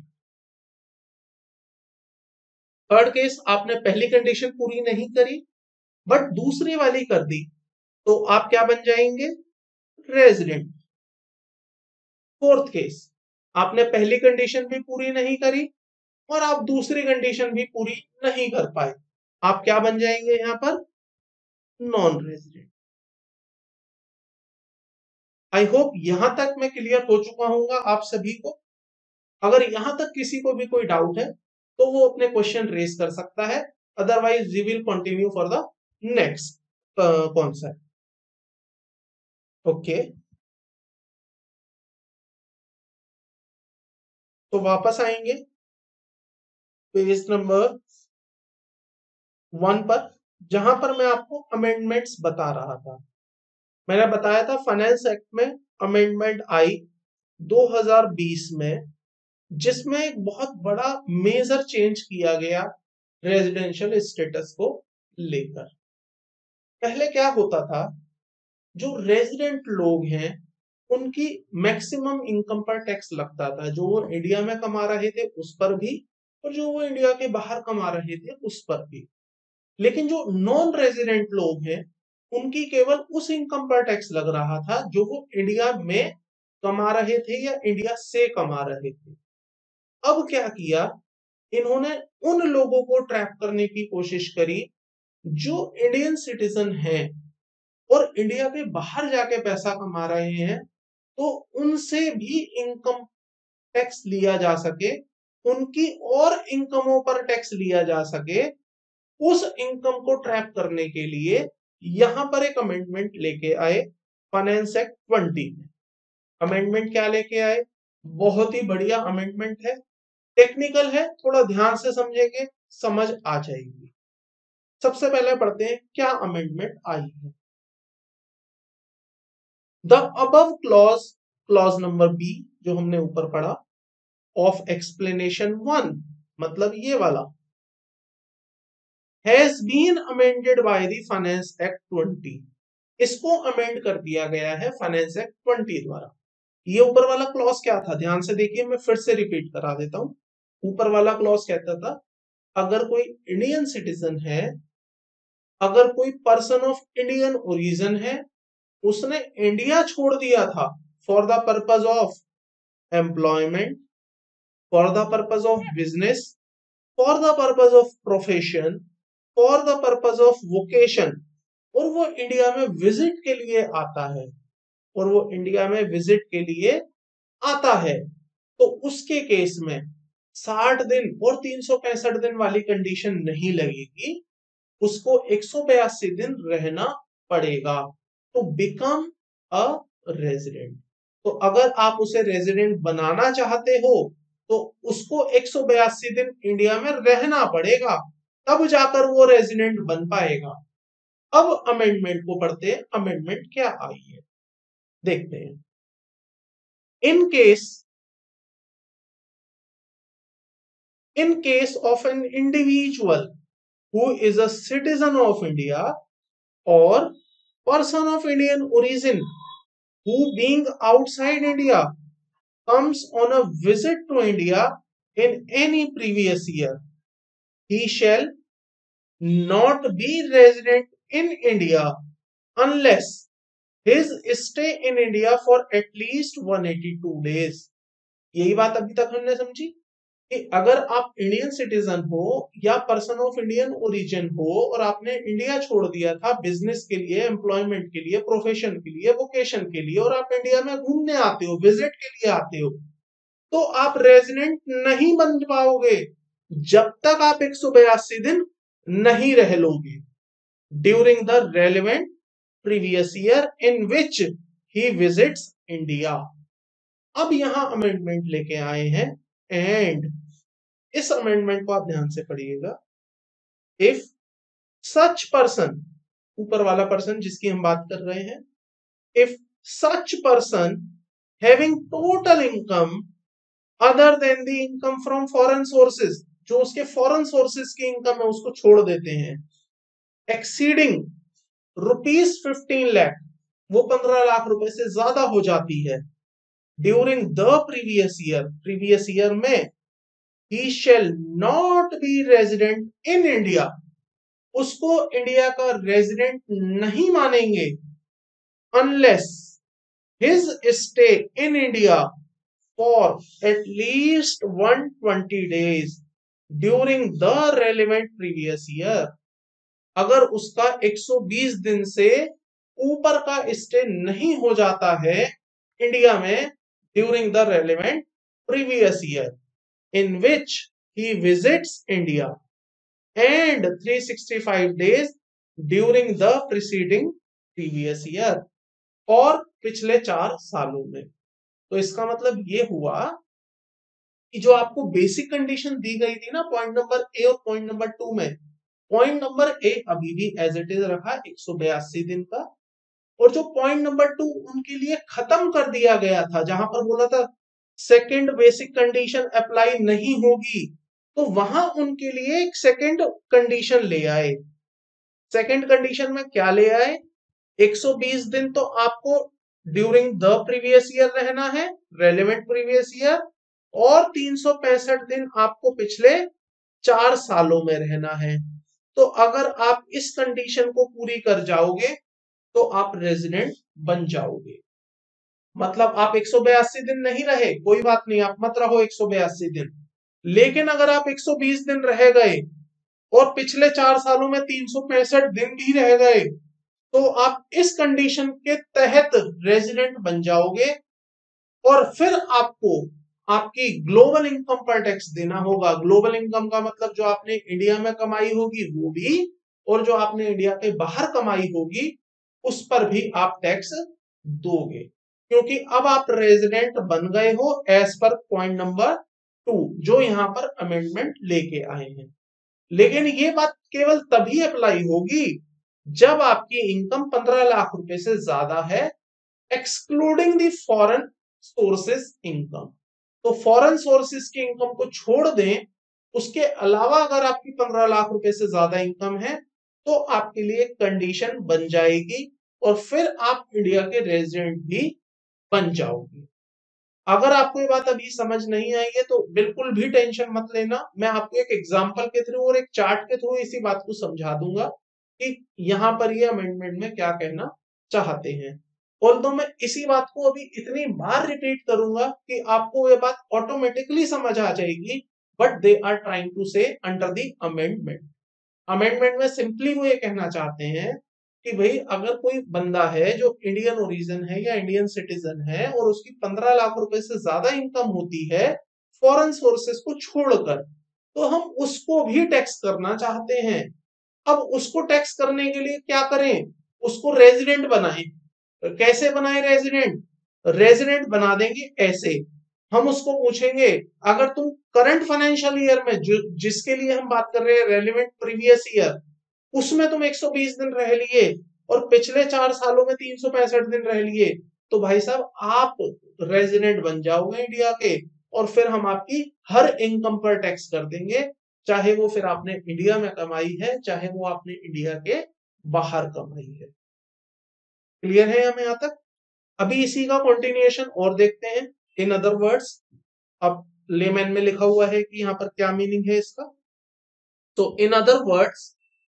Third case, आपने पहली कंडीशन पूरी नहीं करी बट दूसरी वाली कर दी, तो आप क्या बन जाएंगे, रेजिडेंट। फोर्थ केस, आपने पहली कंडीशन भी पूरी नहीं करी और आप दूसरी कंडीशन भी पूरी नहीं कर पाए, आप क्या बन जाएंगे यहां पर, नॉन रेजिडेंट। आई होप यहां तक मैं क्लियर हो चुका हूँ आप सभी को। अगर यहां तक किसी को भी कोई डाउट है तो वो अपने क्वेश्चन रेज कर सकता है, otherwise we will continue for the next concept. Okay, तो वापस आएंगे पेज नंबर 1 पर, जहां पर मैं आपको अमेंडमेंट्स बता रहा था। मैंने बताया था फाइनेंस एक्ट में अमेंडमेंट आई 2020 में, जिसमें एक बहुत बड़ा मेजर चेंज किया गया रेजिडेंशियल स्टेटस को लेकर। पहले क्या होता था, जो रेजिडेंट लोग हैं उनकी मैक्सिमम इनकम पर टैक्स लगता था, जो वो इंडिया में कमा रहे थे उस पर भी और जो वो इंडिया के बाहर कमा रहे थे उस पर भी। लेकिन जो नॉन रेजिडेंट लोग हैं उनकी केवल उस इनकम पर टैक्स लग रहा था जो वो इंडिया में कमा रहे थे या इंडिया से कमा रहे थे। अब क्या किया, इन्होंने उन लोगों को ट्रैप करने की कोशिश करी जो इंडियन सिटीजन हैं और इंडिया के बाहर जाके पैसा कमा रहे हैं, तो उनसे भी इनकम टैक्स लिया जा सके, उनकी और इनकमों पर टैक्स लिया जा सके। उस इनकम को ट्रैप करने के लिए यहां पर एक अमेंडमेंट लेके आए फाइनेंस एक्ट 20 में। अमेंडमेंट क्या लेके आए, बहुत ही बढ़िया अमेंडमेंट है, टेक्निकल है, थोड़ा ध्यान से समझेंगे समझ आ जाएगी। सबसे पहले पढ़ते हैं क्या अमेंडमेंट आई है। The above clause, clause number B जो हमने ऊपर पढ़ा, ऑफ एक्सप्लेनेशन 1, मतलब ये वाला, has been amended by the finance act 20। इसको अमेंड कर दिया गया है फाइनेंस एक्ट 20 द्वारा। ये ऊपर वाला क्लॉज क्या था, ध्यान से देखिए, मैं फिर से रिपीट करा देता हूं। ऊपर वाला क्लॉज कहता था, अगर कोई इंडियन सिटीजन है, अगर कोई पर्सन ऑफ इंडियन ओरिजिन है, उसने इंडिया छोड़ दिया था for the purpose of employment, for the purpose of business, for the purpose of profession, for the purpose of vocation, और वो इंडिया में विजिट के लिए आता है, और वो इंडिया में विजिट के लिए आता है, तो उसके केस में 60 दिन और 365 दिन वाली कंडीशन नहीं लगेगी, उसको 182 दिन रहना पड़ेगा तो बिकम अ रेजिडेंट। तो अगर आप उसे रेजिडेंट बनाना चाहते हो तो उसको 182 दिन इंडिया में रहना पड़ेगा, तब जाकर वो रेजिडेंट बन पाएगा। अब अमेंडमेंट को पढ़ते हैं, अमेंडमेंट क्या आई है देखते हैं। In case, in case of an individual who is a citizen of India or person of Indian origin who being outside India comes on a visit to India in any previous year, he shall not be resident in India unless his stay in India for at least 182 days। यही बात अभी तक हमने समझी कि अगर आप Indian citizen हो या पर्सन ऑफ इंडियन ओरिजिन हो और आपने इंडिया छोड़ दिया था बिजनेस के लिए, एम्प्लॉयमेंट के लिए, प्रोफेशन के लिए, वोकेशन के लिए, और आप इंडिया में घूमने आते हो, विजिट के लिए आते हो, तो आप रेजिडेंट नहीं बन पाओगे जब तक आप 182 दिन नहीं रह लोगे during the relevant previous year in which he visits India. अब यहां अमेंडमेंट लेके आए हैं एंड इस अमेंडमेंट को आप ध्यान से पढ़िएगा। इफ सच पर्सन, ऊपर वाला पर्सन जिसकी हम बात कर रहे हैं, if such person having total income other than the income from foreign sources, जो उसके फॉरेन सोर्सेज की इनकम है उसको छोड़ देते हैं, एक्सीडिंग ₹15 लाख, वो 15 लाख रुपए से ज्यादा हो जाती है, ड्यूरिंग द प्रीवियस ईयर में, he shall not be resident in India, उसको इंडिया का रेजिडेंट नहीं मानेंगे, unless his stay in India for at least 120 days during the relevant previous year, अगर उसका 120 दिन से ऊपर का स्टे नहीं हो जाता है इंडिया में during the relevant previous year in which he visits India and 365 days during the preceding previous year, और पिछले 4 सालों में। तो इसका मतलब ये हुआ कि जो आपको बेसिक कंडीशन दी गई थी ना पॉइंट नंबर ए और पॉइंट नंबर 2 में, पॉइंट नंबर ए अभी भी एज इट इज रखा 182 दिन का, और जो पॉइंट नंबर 2 उनके लिए खत्म कर दिया गया था, जहां पर बोला था सेकंड बेसिक कंडीशन अप्लाई नहीं होगी, तो वहां उनके लिए एक सेकंड कंडीशन ले आए। सेकंड कंडीशन में क्या ले आए, 120 दिन तो आपको ड्यूरिंग द प्रीवियस ईयर रहना है, रेलेवेंट प्रीवियस ईयर, और 365 दिन आपको पिछले 4 सालों में रहना है। तो अगर आप इस कंडीशन को पूरी कर जाओगे तो आप रेजिडेंट बन जाओगे। मतलब आप 182 दिन नहीं रहे, कोई बात नहीं, आप मत रहो 182 दिन, लेकिन अगर आप 120 दिन रह गए और पिछले 4 सालों में 365 दिन भी रह गए, तो आप इस कंडीशन के तहत रेजिडेंट बन जाओगे, और फिर आपको आपकी ग्लोबल इनकम पर टैक्स देना होगा। ग्लोबल इनकम का मतलब जो आपने इंडिया में कमाई होगी वो भी, और जो आपने इंडिया के बाहर कमाई होगी उस पर भी आप टैक्स दोगे, क्योंकि अब आप रेजिडेंट बन गए हो एज पर पॉइंट नंबर 2 जो यहां पर अमेंडमेंट लेके आए हैं। लेकिन ये बात केवल तभी अप्लाई होगी जब आपकी इनकम 15 लाख रुपए से ज्यादा है, excluding the foreign sources income. तो फॉरेन सोर्सेस की इनकम को छोड़ दें, उसके अलावा अगर आपकी 15 लाख रुपए से ज्यादा इनकम है तो आपके लिए कंडीशन बन जाएगी, और फिर आप इंडिया के रेजिडेंट भी बन जाओगे। अगर आपको ये बात अभी समझ नहीं आई है तो बिल्कुल भी टेंशन मत लेना, मैं आपको एक एग्जांपल के थ्रू और एक चार्ट के थ्रू इसी बात को समझा दूंगा कि यहां पर ये अमेंडमेंट में क्या कहना चाहते हैं। ऑल्दो मैं इसी बात को अभी इतनी बार रिपीट करूंगा कि आपको ये बात ऑटोमेटिकली समझ आ जाएगी, but they are trying to say under the amendment. Amendment में सिंपली वो ये कहना चाहते हैं कि भाई अगर कोई बंदा है जो इंडियन ओरिजिन है या इंडियन सिटीजन है और उसकी 15 लाख रुपए से ज्यादा इनकम होती है फॉरेन सोर्सेस को छोड़कर, तो हम उसको भी टैक्स करना चाहते हैं। अब उसको टैक्स करने के लिए क्या करें, उसको रेजिडेंट बनाएं। कैसे बनाए रेजिडेंट, रेजिडेंट बना देंगे ऐसे, हम उसको पूछेंगे अगर तुम करंट फाइनेंशियल ईयर में जो जिसके लिए हम बात कर रहे हैं रेलिवेंट प्रीवियस ईयर, उसमें तुम 120 दिन रह लिए और पिछले 4 सालों में 365 दिन रह लिए, तो भाई साहब आप रेजिडेंट बन जाओगे इंडिया के, और फिर हम आपकी हर इनकम पर टैक्स कर देंगे, चाहे वो फिर आपने इंडिया में कमाई है चाहे वो आपने इंडिया के बाहर कमाई है। क्लियर है हमें यहां तक? अभी इसी का कंटिन्यूएशन और देखते हैं। इन अदर वर्ड्स, अब लेमैन में लिखा हुआ है कि यहां पर क्या मीनिंग है इसका। तो in other words,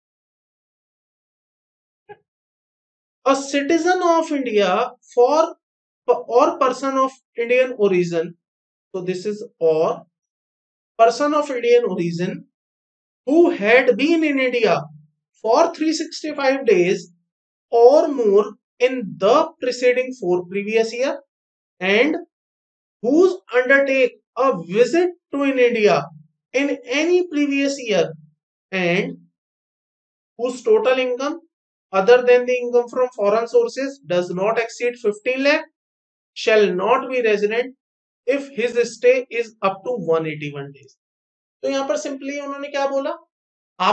a citizen of India for or person of Indian origin, तो this is or person of Indian origin who had been in India for 365 days or more in the preceding 4 previous year, and whose undertake a visit to in India in any previous year, and whose total income other than the income from foreign sources does not exceed 15 lakh shall not be resident if his stay is up to 181 days। तो यहां पर simply उन्होंने क्या बोला, आपका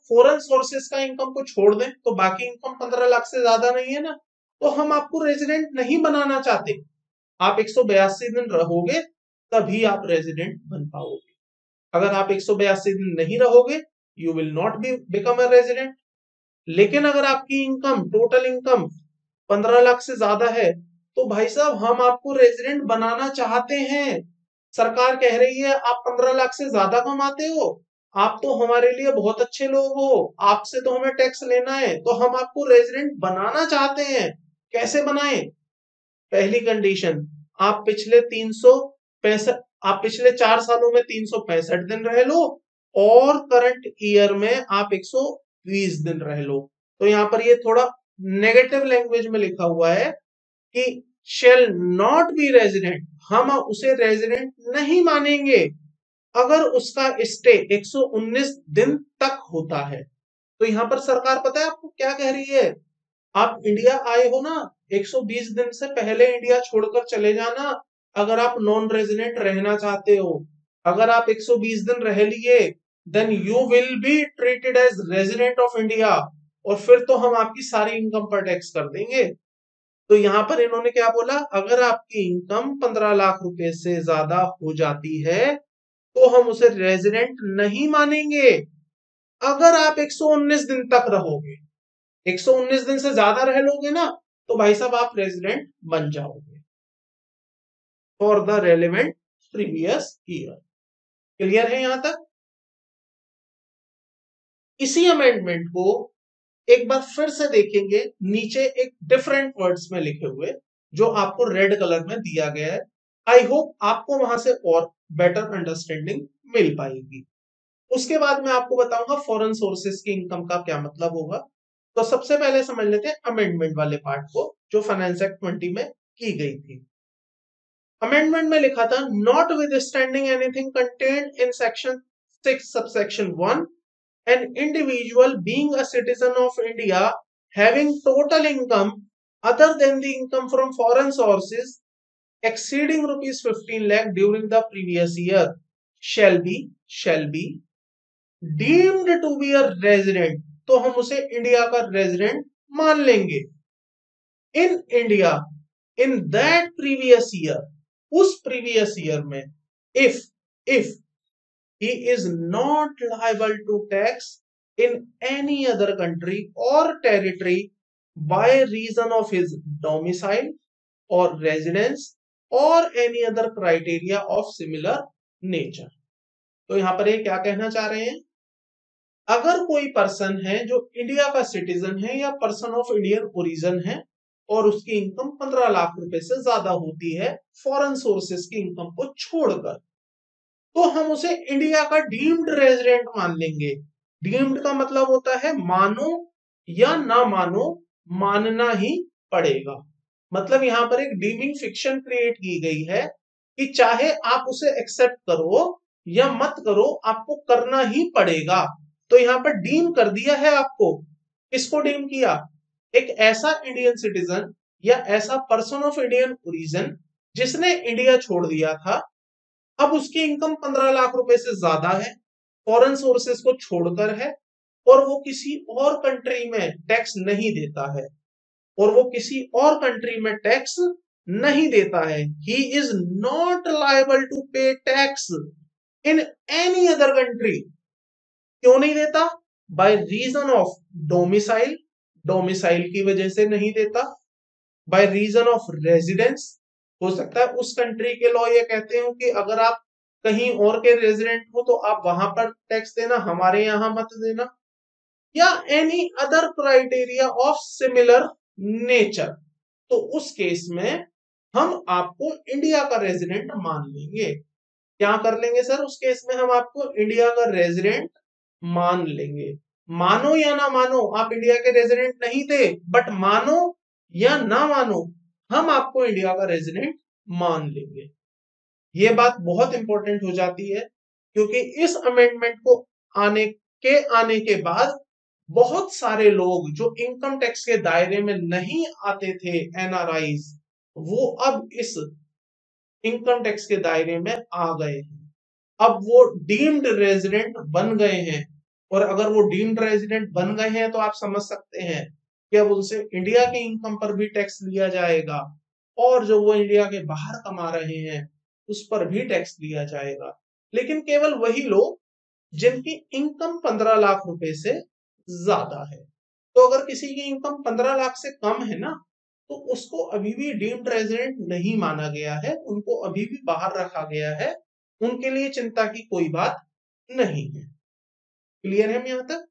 foreign sources का income को छोड़ दें तो बाकी इनकम 15 लाख से ज्यादा नहीं है ना, तो हम आपको रेजिडेंट नहीं बनाना चाहते। आप 182 दिन रहोगे तभी आप रेजिडेंट बन पाओगे। अगर आप 182 दिन नहीं रहोगे, you will not be become a resident. लेकिन अगर आपकी इनकम, टोटल इनकम 15 लाख से ज्यादा है, तो भाई साहब हम आपको रेजिडेंट बनाना चाहते हैं। सरकार कह रही है आप 15 लाख से ज्यादा कमाते हो, आप तो हमारे लिए बहुत अच्छे लोग हो, आपसे तो हमें टैक्स लेना है, तो हम आपको रेजिडेंट बनाना चाहते हैं। कैसे बनाएं? पहली कंडीशन, आप पिछले 365 आप पिछले 4 सालों में 365 दिन रह लो, और करंट ईयर में आप 120 दिन रह लो। तो यहां पर ये थोड़ा नेगेटिव लैंग्वेज में लिखा हुआ है कि शेल नॉट बी रेजिडेंट, हम उसे रेजिडेंट नहीं मानेंगे अगर उसका स्टे 119 दिन तक होता है। तो यहां पर सरकार पता है आपको क्या कह रही है? आप इंडिया आए हो ना, 120 दिन से पहले इंडिया छोड़कर चले जाना अगर आप नॉन रेजिडेंट रहना चाहते हो। अगर आप 120 दिन रह लिए, then you will be treated as resident of India, और फिर तो हम आपकी सारी इनकम पर टैक्स कर देंगे। तो यहां पर इन्होंने क्या बोला, अगर आपकी इनकम 15 लाख रुपए से ज्यादा हो जाती है तो हम उसे रेजिडेंट नहीं मानेंगे। अगर आप 119 दिन तक रहोगे, 119 दिन से ज्यादा रह लोगे ना, तो भाई साहब आप रेजिडेंट बन जाओगे for the relevant previous year. Clear है यहां तक? इसी अमेंडमेंट को एक बार फिर से देखेंगे, नीचे एक डिफरेंट वर्ड्स में लिखे हुए जो आपको रेड कलर में दिया गया है। आई होप आपको वहां से और बेटर अंडरस्टैंडिंग मिल पाएगी। उसके बाद मैं आपको बताऊंगा फॉरेन सोर्सेस की इनकम का क्या मतलब होगा। तो सबसे पहले समझ लेते हैं अमेंडमेंट वाले पार्ट को, जो फाइनेंस एक्ट 20 में की गई थी। अमेंडमेंट में लिखा था, notwithstanding anything contained in section 6 subsection 1, an individual being a citizen of India having total income other than the income from foreign sources exceeding rupees 15 lakh during the previous year shall be deemed to be a resident, तो हम उसे India का resident मान लेंगे। In India in that previous year, उस previous year में, if he is not liable to tax in any other country or territory by reason of his domicile or residence or any other criteria of similar nature। तो यहां पर ये क्या कहना चाह रहे हैं, अगर कोई पर्सन है जो इंडिया का सिटीजन है या पर्सन ऑफ इंडियन ओरिजिन है और उसकी इनकम 15 लाख रुपए से ज्यादा होती है फॉरेन सोर्सेस की इनकम को छोड़कर, तो हम उसे इंडिया का डीम्ड रेजिडेंट मान लेंगे। डीम्ड का मतलब होता है मानो या ना मानो, मानना ही पड़ेगा। मतलब यहां पर एक डीमिंग फिक्शन क्रिएट की गई है कि चाहे आप उसे एक्सेप्ट करो या मत करो, आपको करना ही पड़ेगा। तो यहां पर डीम कर दिया है आपको। किसको डीम किया? एक ऐसा इंडियन सिटीजन या ऐसा पर्सन ऑफ इंडियन ओरिजिन जिसने इंडिया छोड़ दिया था, अब उसकी इनकम 15 लाख रुपए से ज्यादा है, फॉरेन सोर्सेस को छोड़कर है, और वो किसी और कंट्री में टैक्स नहीं देता है, और वो किसी और कंट्री में टैक्स नहीं देता है। He is not liable to pay tax in any other country. क्यों नहीं देता? By reason of domicile, domicile की वजह से नहीं देता। बाय रीजन ऑफ रेजिडेंस, हो सकता है उस कंट्री के लॉ ये कहते हो कि अगर आप कहीं और के रेजिडेंट हो तो आप वहां पर टैक्स देना, हमारे यहां मत देना। या any other criteria of similar nature, तो उस केस में हम आपको इंडिया का रेजिडेंट मान लेंगे। क्या कर लेंगे सर? उस केस में हम आपको इंडिया का रेजिडेंट मान लेंगे। मानो या ना मानो, आप इंडिया के रेजिडेंट नहीं थे, बट मानो या ना मानो, हम आपको इंडिया का रेजिडेंट मान लेंगे। ये बात बहुत इंपॉर्टेंट हो जाती है, क्योंकि इस अमेंडमेंट को आने के बाद बहुत सारे लोग जो इनकम टैक्स के दायरे में नहीं आते थे, एनआरआईज, वो अब इस इनकम टैक्स के दायरे में आ गए हैं। अब वो डीम्ड रेजिडेंट बन गए हैं। और अगर वो डीम्ड रेजिडेंट बन गए हैं तो आप समझ सकते हैं कि अब उनसे इंडिया के इनकम पर भी टैक्स लिया जाएगा, और जो वो इंडिया के बाहर कमा रहे हैं उस पर भी टैक्स लिया जाएगा। लेकिन केवल वही लोग जिनकी इनकम 15 लाख रुपए से ज्यादा है। तो अगर किसी की इनकम 15 लाख से कम है ना, तो उसको अभी भी डीम्ड रेजिडेंट नहीं माना गया है, उनको अभी भी बाहर रखा गया है, उनके लिए चिंता की कोई बात नहीं है। क्लियर है हम यहां तक?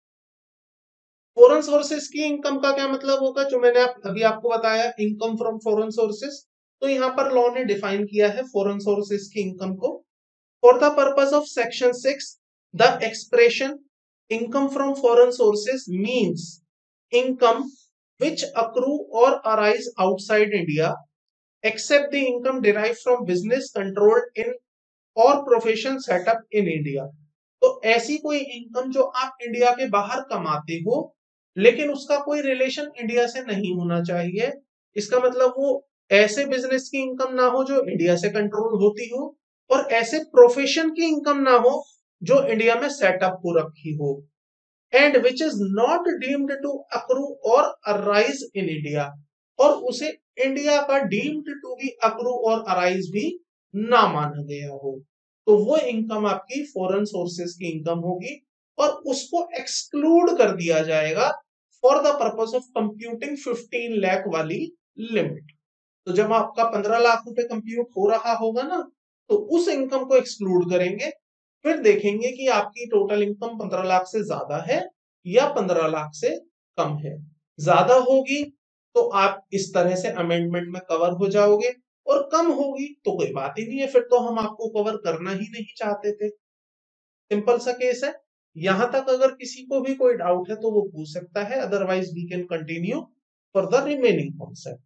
फॉरेन सोर्सेस की इनकम का क्या मतलब होगा, जो मैंने अभी आपको बताया, इनकम फ्रॉम फॉरेन सोर्सेस। तो यहाँ पर लॉ ने डिफाइन किया है फॉरेन सोर्सेस की इनकम को। For the purpose of section 6 the expression income from foreign sources means income which accrue or arise outside India except the income derived from business controlled in or profession set up in India। तो ऐसी कोई income जो आप India के बाहर कमाते हो लेकिन उसका कोई रिलेशन इंडिया से नहीं होना चाहिए। इसका मतलब वो ऐसे बिजनेस की इनकम ना हो जो इंडिया से कंट्रोल होती हो, और ऐसे प्रोफेशन की इनकम ना हो जो इंडिया में सेटअप हो रखी हो, and which is not deemed to accrue or arise in India, और उसे इंडिया का deemed to be accrue or arise भी ना माना गया हो, तो वो इनकम आपकी फॉरेन सोर्सेस की इनकम होगी, और उसको एक्सक्लूड कर दिया जाएगा for the purpose of computing 15 lakh वाली लिमिट। तो जब आपका 15 लाख रुपए कंप्यूट हो रहा होगा ना, तो उस इनकम को एक्सक्लूड करेंगे, फिर देखेंगे कि आपकी टोटल इनकम 15 लाख से ज्यादा है या 15 लाख से कम है। ज्यादा होगी तो आप इस तरह से अमेंडमेंट में कवर हो जाओगे, और कम होगी तो कोई बात ही नहीं है, फिर तो हम आपको कवर करना ही नहीं चाहते थे। सिंपल सा केस है। यहां तक अगर किसी को भी कोई डाउट है तो वो पूछ सकता है, otherwise we can continue for the remaining concept.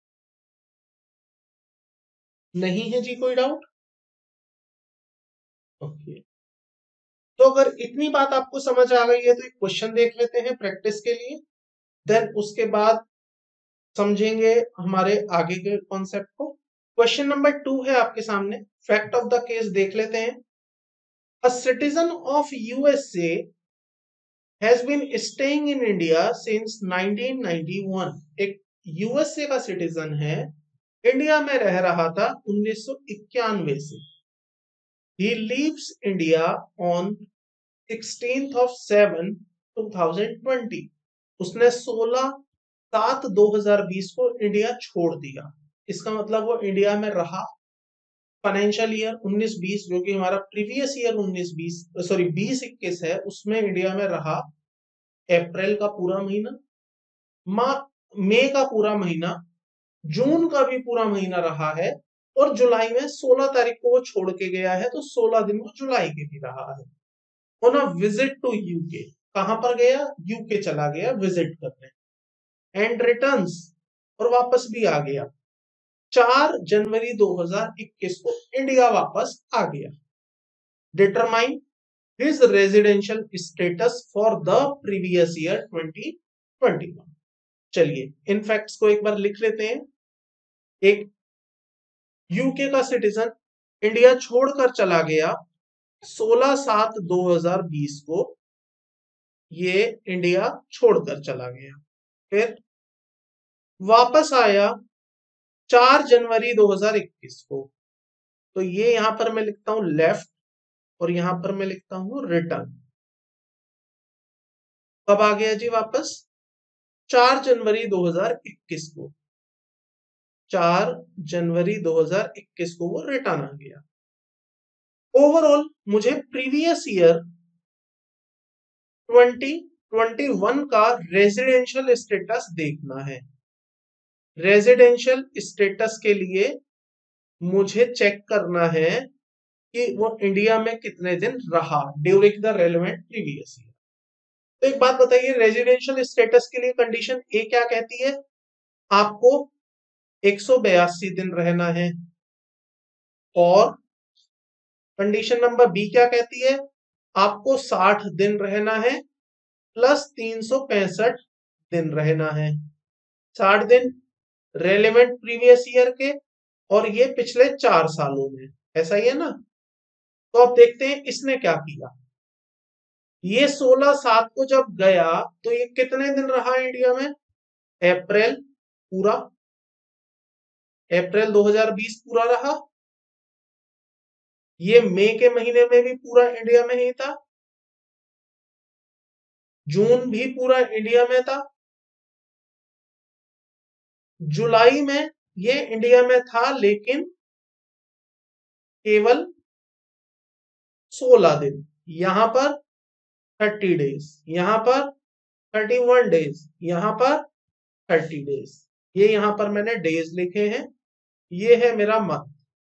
नहीं है जी कोई डाउट? ओके। तो अगर इतनी बात आपको समझ आ गई है तो एक क्वेश्चन देख लेते हैं प्रैक्टिस के लिए, देन उसके बाद समझेंगे हमारे आगे के कॉन्सेप्ट को। क्वेश्चन नंबर 2 है आपके सामने, फैक्ट ऑफ द केस देख लेते हैं। A citizen of USA has been staying in India since 1991। एक यूएसए का सिटीजन है, इंडिया में रह रहा था 1991 से। He leaves India on 16th of 7 2020। उसने 16/7/2020 को इंडिया छोड़ दिया। इसका मतलब वो इंडिया में रहा फाइनेंशियल ईयर 19-20, जो कि हमारा प्रीवियस ईयर 19-20 सॉरी 20-21 है, उसमें इंडिया में रहा अप्रैल का पूरा महीना, मई का पूरा महीना, जून का भी पूरा महीना रहा है, और जुलाई में 16 तारीख को वो छोड़ के गया है, तो 16 दिन वो जुलाई के भी रहा है। On a visit to UK, कहां पर गया? यूके चला गया विजिट करने, एंड रिटर्न्स, और वापस भी आ गया। 4 जनवरी 2021 को इंडिया वापस आ गया। Determine his residential status for the previous year 2021। चलिए इन फैक्ट्स को एक बार लिख लेते हैं। एक यूके का सिटीजन इंडिया छोड़कर चला गया 16/7/2020 को, ये इंडिया छोड़कर चला गया, फिर वापस आया 4 जनवरी 2021 को। तो ये यहां पर मैं लिखता हूं लेफ्ट, और यहां पर मैं लिखता हूं रिटर्न। कब आ गया जी वापस? 4 जनवरी 2021 को। 4 जनवरी 2021 को वो रिटर्न आ गया। ओवरऑल मुझे प्रीवियस ईयर 2021 का रेजिडेंशियल स्टेटस देखना है। रेजिडेंशियल स्टेटस के लिए मुझे चेक करना है कि वो इंडिया में कितने दिन रहा during the relevant previous year. तो एक बात बताइए, रेजिडेंशियल स्टेटस के लिए कंडीशन ए क्या कहती है? आपको 182 दिन रहना है, और कंडीशन नंबर बी क्या कहती है? आपको 60 दिन रहना है प्लस 365 दिन रहना है। 60 दिन रेलेवेंट प्रीवियस ईयर के, और ये पिछले 4 सालों में, ऐसा ही है ना? तो अब देखते हैं इसने क्या किया। ये 16/7 को जब गया तो ये कितने दिन रहा इंडिया में? अप्रैल पूरा, अप्रैल 2020 पूरा रहा। ये मई के महीने में भी पूरा इंडिया में ही था, जून भी पूरा इंडिया में था, जुलाई में ये इंडिया में था लेकिन केवल 16 दिन। यहां पर 30 डेज, यहां पर 31 डेज, यहां पर 30 डेज। ये यहां पर मैंने डेज लिखे हैं, ये है मेरा मंथ।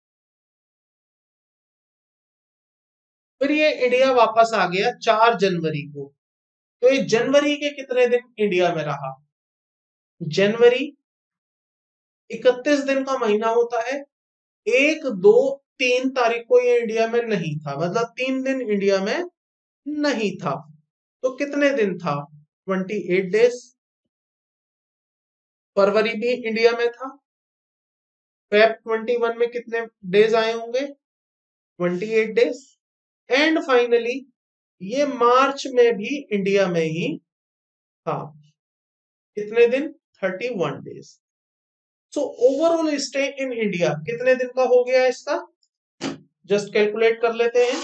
फिर ये इंडिया वापस आ गया 4 जनवरी को। तो ये जनवरी के कितने दिन इंडिया में रहा? जनवरी 31 दिन का महीना होता है। 1, 2, 3 तारीख को ये इंडिया में नहीं था, मतलब 3 दिन इंडिया में नहीं था। तो कितने दिन था? 28 डेज। फरवरी भी इंडिया में था। फेब 21 में कितने डेज आए होंगे? 28 डेज। एंड फाइनली ये मार्च में भी इंडिया में ही था। कितने दिन? 31 days. So overall stay in India कितने दिन का हो गया इसका? जस्ट कैलकुलेट कर लेते हैं।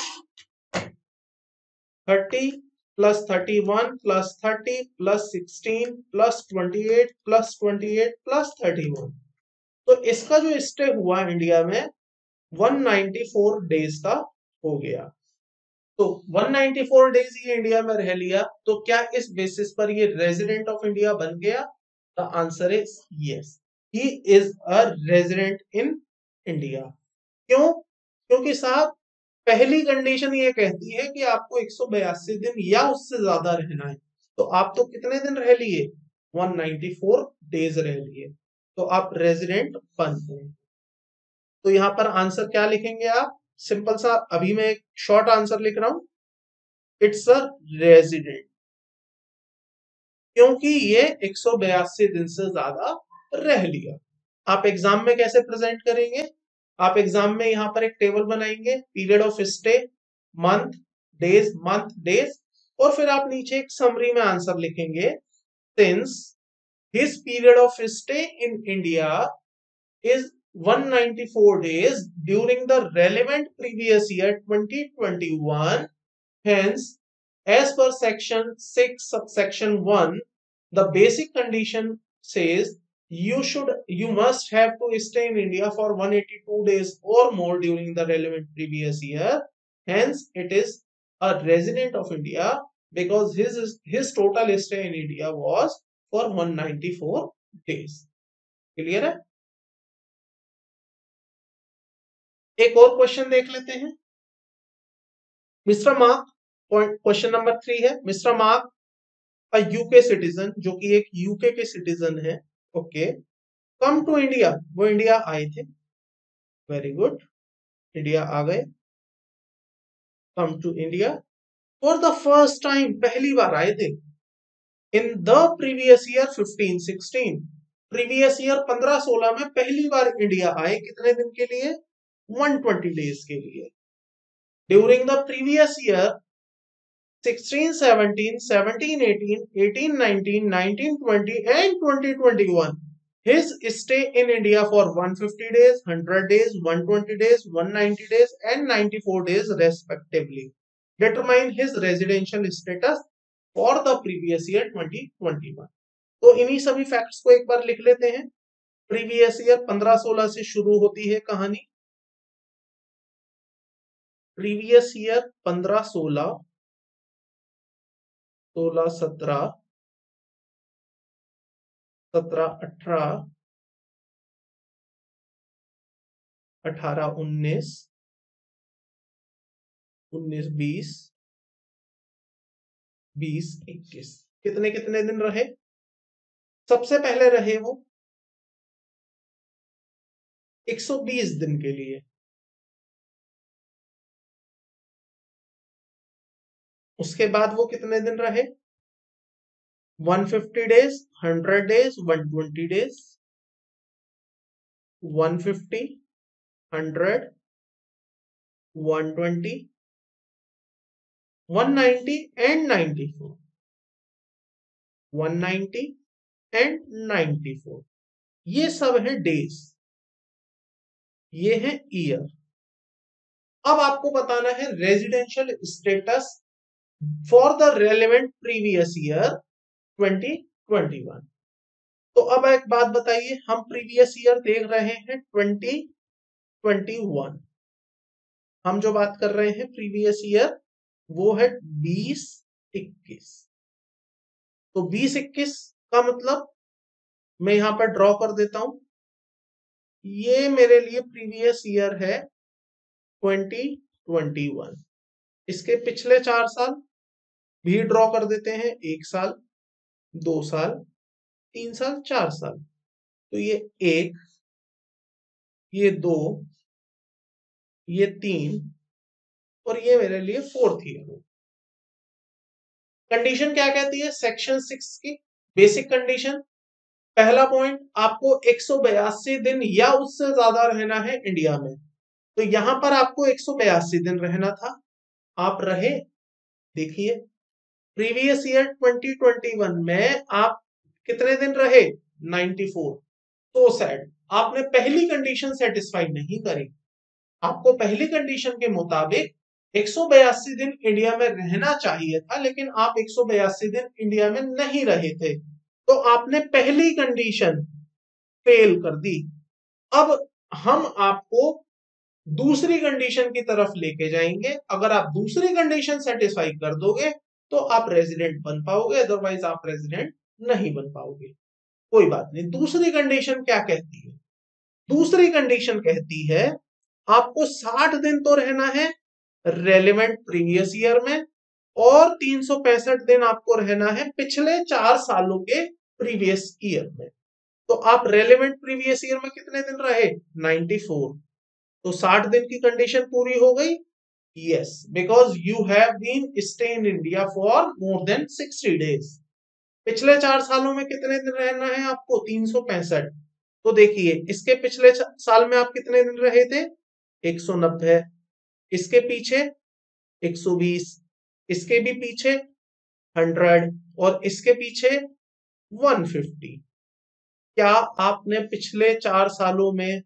30 plus 31 plus 30 plus 16 plus 28 plus 28 plus 31। तो इसका जो स्टे हुआ इंडिया में 194 डेज का हो गया। तो 194 डेज ये इंडिया में रह लिया, तो क्या इस बेसिस पर ये रेजिडेंट ऑफ इंडिया बन गया? The answer is yes, he is a resident in India. क्यों? क्योंकि साहब पहली कंडीशन ये कहती है कि आपको 182 दिन या उससे ज्यादा रहना है। तो आप तो कितने दिन रह लिए? 194 डेज रह लिए, तो आप रेजिडेंट बन गए। तो यहां पर आंसर क्या लिखेंगे आप? सिंपल सा, अभी मैं एक शॉर्ट आंसर लिख रहा हूं, इट्स अ रेजिडेंट, क्योंकि ये 182 दिन से ज्यादा रह लिया। आप एग्जाम में कैसे प्रेजेंट करेंगे? आप एग्जाम में यहां पर एक टेबल बनाएंगे, period of stay, month days, और फिर आप नीचे एक समरी में आंसर लिखेंगे, since his period of stay in India is 194 days during the relevant previous year 2021. Hence, as per section 6 subsection 1, the basic condition says you must have to stay in India for 182 days or more during the relevant previous year. Hence, it is a resident of India because his total stay in India was for 194 days. Clear है? एक और question देख लेते हैं। Mister mark, question number 3 है, mister Mark a UK citizen, जो कि एक यूके के सिटीजन है, ओके, कम टू इंडिया, वो इंडिया आए थे, वेरी गुड, इंडिया आ गए, come to India for the first time, पहली बार आए थे, in the previous year 15-16, previous year 15-16 में पहली बार इंडिया आए, कितने दिन के लिए? 120 डेज के लिए। During the previous year 16-17, 17-18, 18-19, 19-20 and 20-21, his stay in India for 150 days, 100 days, 120 days, 190 days and 94 days respectively. Determine his residential status for the previous year 2021. तो इन्हीं सभी फैक्ट्स को एक बार लिख लेते हैं। प्रीवियस ईयर 15-16 से शुरू होती है कहानी। प्रीवियस ईयर 15-16, 16-17, 17-18, 18-19, 19-20, 20-21, कितने कितने दिन रहे? सबसे पहले रहे वो 120 दिन के लिए, उसके बाद वो कितने दिन रहे? 150 days, 100 days, 120 days, 150, 100, 120 190 and 94, 190 and 94, ये सब है डेज, ये है ईयर। अब आपको बताना है residential status for the relevant previous year 2021। तो अब एक बात बताइए, हम प्रीवियस ईयर देख रहे हैं 2021, हम जो बात कर रहे हैं प्रीवियस ईयर वो है 2021। तो 2021 का मतलब मैं यहां पर ड्रॉ कर देता हूं, ये मेरे लिए प्रीवियस ईयर है 2021। इसके पिछले 4 साल भी ड्रॉ कर देते हैं, 1 साल, 2 साल, 3 साल, 4 साल। तो ये 1, ये 2, ये 3 और ये मेरे लिए 4th ईयर हो। कंडीशन क्या कहती है सेक्शन 6 की बेसिक कंडीशन? पहला पॉइंट, आपको 182 दिन या उससे ज्यादा रहना है इंडिया में। तो यहां पर आपको 182 दिन रहना था, आप रहे। देखिए प्रीवियस ईयर 2021 में आप कितने दिन रहे? 94। तो सैड, आपने पहली कंडीशन सेटिस्फाई नहीं करी। आपको पहली कंडीशन के मुताबिक 182 दिन इंडिया में रहना चाहिए था, लेकिन आप 182 दिन इंडिया में नहीं रहे थे, तो आपने पहली कंडीशन फेल कर दी। अब हम आपको दूसरी कंडीशन की तरफ लेके जाएंगे। अगर आप दूसरी कंडीशन सेटिस्फाई कर दोगे तो आप रेजिडेंट बन पाओगे, अदरवाइज आप रेजिडेंट नहीं बन पाओगे। कोई बात नहीं। दूसरी कंडीशन क्या कहती है? दूसरी कंडीशन कहती है आपको 60 दिन तो रहना है रेलेवेंट प्रीवियस ईयर में, और 365 दिन आपको रहना है पिछले 4 सालों के प्रीवियस ईयर में। तो आप रेलेवेंट प्रीवियस ईयर में कितने दिन रहे? 94। तो 60 दिन की कंडीशन पूरी हो गई। Yes, because you have been stay in India for more than 60 days. पिछले 4 सालों में कितने दिन रहना है आपको? 365। तो देखिए इसके पिछले साल में आप कितने दिन रहे थे? 190। इसके पीछे 120, इसके भी पीछे 100 और इसके पीछे 150। क्या आपने पिछले 4 सालों में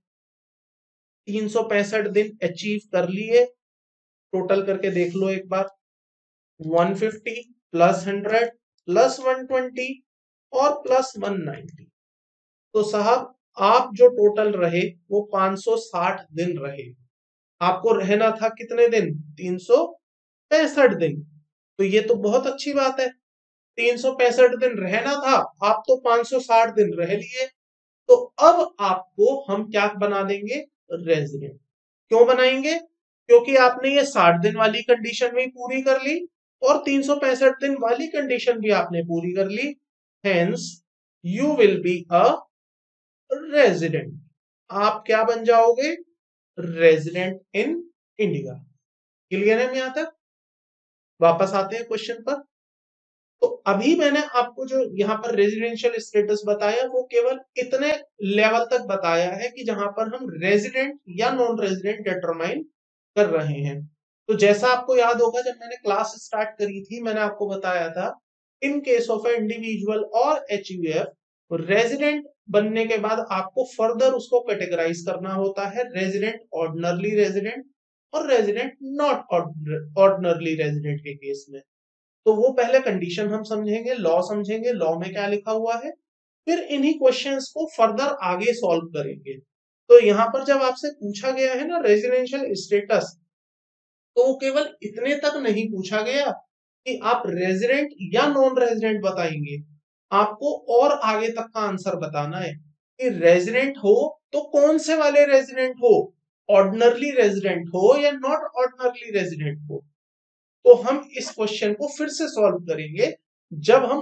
365 दिन अचीव कर लिए? टोटल करके देख लो एक बार, 150 प्लस 100 प्लस 120 और प्लस 190। तो साहब आप जो टोटल रहे वो 560 दिन रहे। आपको रहना था कितने दिन? 365 दिन। तो ये तो बहुत अच्छी बात है, 365 दिन रहना था, आप तो 560 दिन रह लिए। तो अब आपको हम क्या बना देंगे? रेजिडेंट। क्यों बनाएंगे? क्योंकि आपने ये 60 दिन वाली कंडीशन भी पूरी कर ली और 365 दिन वाली कंडीशन भी आपने पूरी कर ली। Hence you will be a resident. आप क्या बन जाओगे? Resident in India. क्लियर है यहां तक? वापस आते हैं क्वेश्चन पर। तो अभी मैंने आपको जो यहाँ पर रेजिडेंशियल स्टेटस बताया वो केवल इतने लेवल तक बताया है कि जहां पर हम रेजिडेंट या नॉन रेजिडेंट डिटरमाइन कर रहे हैं। तो जैसा आपको याद होगा जब मैंने क्लास स्टार्ट करी थी, मैंने आपको बताया था in case of a individual or HUF, resident बनने के बाद आपको फर्दर उसको कैटेगराइज करना होता है रेजिडेंट ऑर्डिनरली रेजिडेंट और रेजिडेंट नॉट ऑर्डिनरली रेजिडेंट के केस में। तो वो पहले कंडीशन हम समझेंगे, लॉ समझेंगे, लॉ में क्या लिखा हुआ है, फिर इन्हीं क्वेश्चंस को फर्दर आगे सॉल्व करेंगे। तो यहाँ पर जब आपसे पूछा गया है ना रेजिडेंशियल स्टेटस, तो वो केवल इतने तक नहीं पूछा गया कि आप रेजिडेंट या नॉन रेजिडेंट बताएंगे, आपको और आगे तक का आंसर बताना है कि रेजिडेंट हो तो कौन से वाले रेजिडेंट हो, ऑर्डिनरली रेजिडेंट हो या नॉट ऑर्डिनरली रेजिडेंट हो। तो हम इस क्वेश्चन को फिर से सॉल्व करेंगे जब हम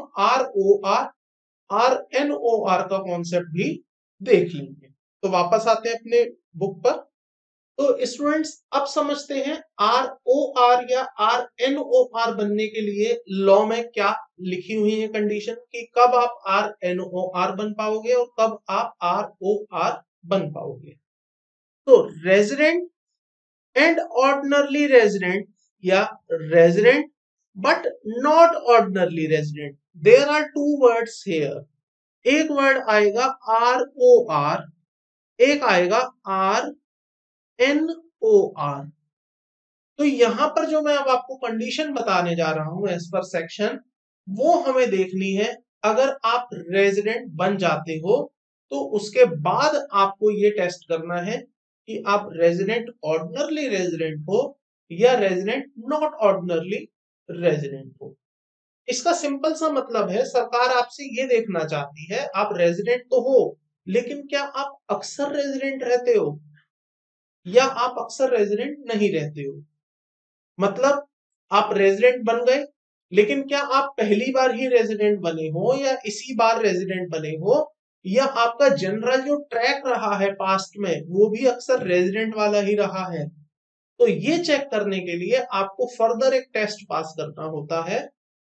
RNOR का कॉन्सेप्ट भी देख लेंगे। तो वापस आते हैं अपने बुक पर। तो स्टूडेंट्स अब समझते हैं ROR या RNOR बनने के लिए लॉ में क्या लिखी हुई है कंडीशन, कि कब आप RNOR बन पाओगे और कब आप ROR बन पाओगे। तो रेजिडेंट एंड ऑर्डिनरली रेजिडेंट या resident but not ordinarily resident. There are two words here, एक वर्ड आएगा ROR, एक आएगा RNOR। तो यहां पर जो मैं अब आपको कंडीशन बताने जा रहा हूं एज पर सेक्शन, वो हमें देखनी है। अगर आप रेजिडेंट बन जाते हो तो उसके बाद आपको ये टेस्ट करना है कि आप रेजिडेंट ऑर्डिनरली रेजिडेंट हो या रेजिडेंट नॉट ऑर्डिनरली रेजिडेंट हो। इसका सिंपल सा मतलब है, सरकार आपसे ये देखना चाहती है आप रेजिडेंट तो हो, लेकिन क्या आप अक्सर रेजिडेंट रहते हो या आप अक्सर रेजिडेंट नहीं रहते हो। मतलब आप रेजिडेंट बन गए, लेकिन क्या आप पहली बार ही रेजिडेंट बने हो या इसी बार रेजिडेंट बने हो, या आपका जनरल जो ट्रैक रहा है पास्ट में वो भी अक्सर रेजिडेंट वाला ही रहा है। तो ये चेक करने के लिए आपको फर्दर एक टेस्ट पास करना होता है,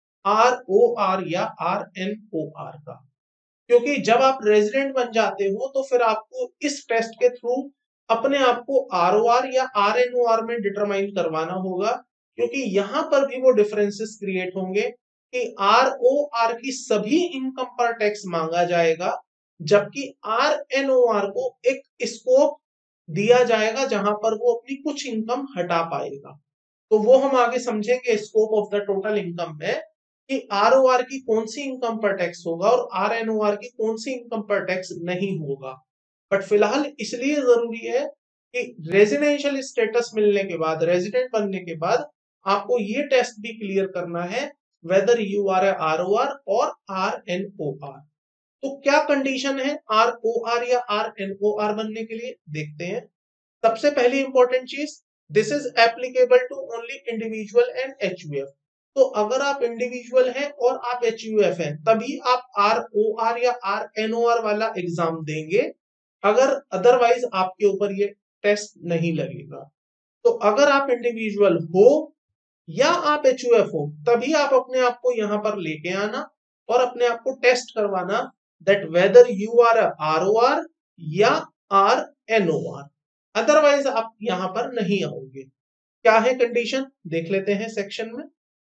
ROR या RNOR का। क्योंकि जब आप रेजिडेंट बन जाते हो तो फिर आपको इस टेस्ट के थ्रू अपने आप को ROR या RNOR में डिटरमाइन करवाना होगा, क्योंकि यहां पर भी वो डिफरेंसेस क्रिएट होंगे कि ROR की सभी इनकम पर टैक्स मांगा जाएगा, जबकि RNOR को एक स्कोप दिया जाएगा जहां पर वो अपनी कुछ इनकम हटा पाएगा। तो वो हम आगे समझेंगे scope of the total income में कि ROR की कौन सी इनकम पर टैक्स होगा और RNOR की कौन सी इनकम पर टैक्स नहीं होगा। बट फिलहाल इसलिए जरूरी है कि रेजिडेंशियल स्टेटस मिलने के बाद, रेजिडेंट बनने के बाद आपको ये टेस्ट भी क्लियर करना है whether you are a ROR or RNOR। तो क्या कंडीशन है ROR या RNOR बनने के लिए, देखते हैं। सबसे पहली इंपॉर्टेंट चीज, this is applicable to only individual and HUF। तो अगर आप इंडिविजुअल हैं और आप HUF हैं तभी आप ROR या RNOR वाला एग्जाम देंगे, अगर अदरवाइज आपके ऊपर ये टेस्ट नहीं लगेगा। तो अगर आप इंडिविजुअल हो या आप HUF हो तभी आप अपने आप को यहां पर लेके आना और अपने आप को टेस्ट करवाना that whether you are ROR या RNOR, अदरवाइज आप यहां पर नहीं आओगे। क्या है कंडीशन, देख लेते हैं सेक्शन में।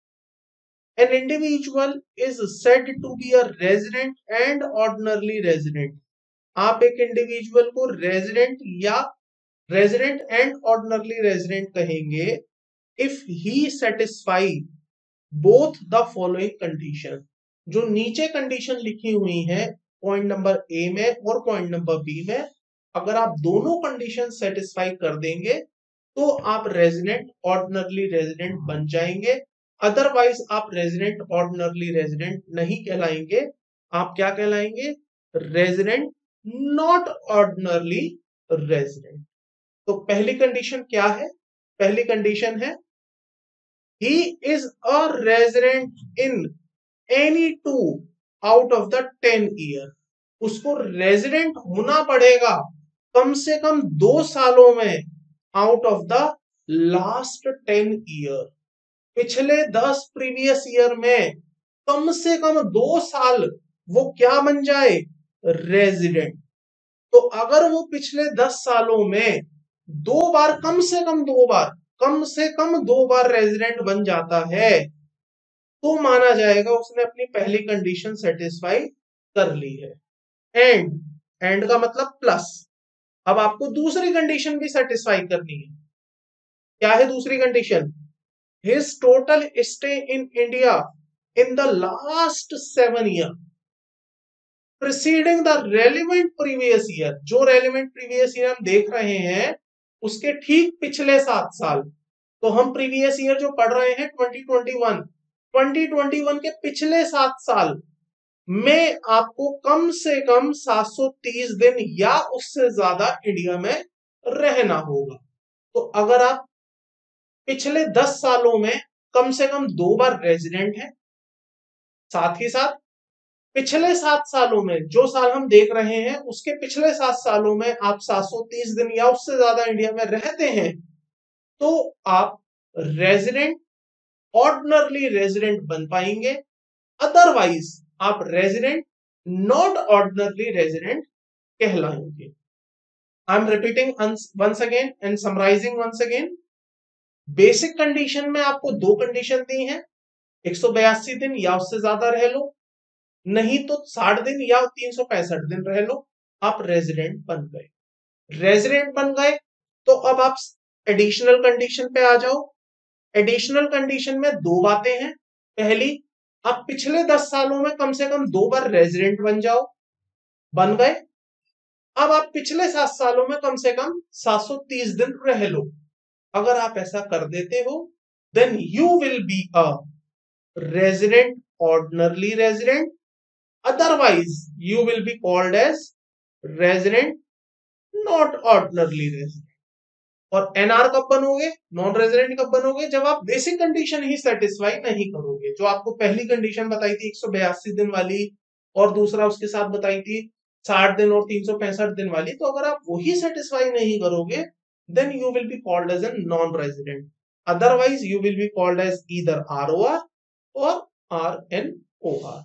An individual is said to be a resident and ordinarily resident. आप एक इंडिविजुअल को रेजिडेंट या रेजिडेंट एंड ऑर्डिनरली रेजिडेंट कहेंगे if he satisfy both the following condition. जो नीचे कंडीशन लिखी हुई है पॉइंट नंबर ए में और पॉइंट नंबर बी में, अगर आप दोनों कंडीशन सेटिस्फाई कर देंगे तो आप रेजिडेंट ऑर्डिनरली रेजिडेंट बन जाएंगे, अदरवाइज आप रेजिडेंट ऑर्डिनरली रेजिडेंट नहीं कहलाएंगे। आप क्या कहलाएंगे, रेजिडेंट नॉट ऑर्डिनरली रेजिडेंट। तो पहली कंडीशन क्या है, पहली कंडीशन है he is a resident in any two out of the 10 year। उसको रेजिडेंट होना पड़ेगा कम से कम 2 सालों में out of the last 10 year. पिछले 10 प्रीवियस ईयर में कम से कम 2 साल वो क्या बन जाए, रेजिडेंट। तो अगर वो पिछले 10 सालों में 2 बार, कम से कम 2 बार, कम से कम 2 बार रेजिडेंट बन जाता है तो माना जाएगा उसने अपनी पहली कंडीशन सेटिस्फाई कर ली है। एंड का मतलब प्लस। अब आपको दूसरी कंडीशन भी सेटिस्फाई करनी है। क्या है दूसरी condition, his total stay in India in the last 7 year preceding the relevant previous year. जो रेलिवेंट प्रीवियस ईयर हम देख रहे हैं उसके ठीक पिछले 7 साल। तो हम प्रीवियस ईयर जो पढ़ रहे हैं 2021 के पिछले 7 साल में आपको कम से कम 730 दिन या उससे ज्यादा इंडिया में रहना होगा। तो अगर आप पिछले 10 सालों में कम से कम 2 बार रेजिडेंट हैं, साथ ही साथ पिछले 7 सालों में, जो साल हम देख रहे हैं उसके पिछले 7 सालों में आप 730 दिन या उससे ज्यादा इंडिया में रहते हैं, तो आप रेजिडेंट ऑर्डिनरली रेजिडेंट बन पाएंगे, अदरवाइज आप रेजिडेंट नॉट ऑर्डिनरली रेजिडेंट कहलाएंगे। I am repeating once again and summarizing once again. Basic condition में आपको 2 कंडीशन दी हैं, 182 दिन या उससे ज्यादा रह लो, नहीं तो 60 दिन या 365 दिन रह लो, आप रेजिडेंट बन गए। रेजिडेंट बन गए तो अब आप एडिशनल कंडीशन पे आ जाओ। एडिशनल कंडीशन में दो बातें हैं। पहली, आप पिछले 10 सालों में कम से कम 2 बार रेजिडेंट बन जाओ, बन गए। अब आप पिछले 7 सालों में कम से कम 730 दिन रह लो। अगर आप ऐसा कर देते हो, then you will be a resident, ordinary resident, otherwise you will be called as resident not ordinarily resident. और एनआर कब बनोगे, नॉन रेजिडेंट कब बनोगे, जब आप बेसिक कंडीशन ही सेटिस्फाई नहीं करोगे। जो आपको पहली कंडीशन बताई थी 182 दिन वाली, और दूसरा उसके साथ बताई थी 60 दिन और 365 दिन वाली, तो अगर आप वही सेटिस्फाई नहीं करोगे, then you will be called as a non resident, otherwise you will be called as either ROR or RNOR.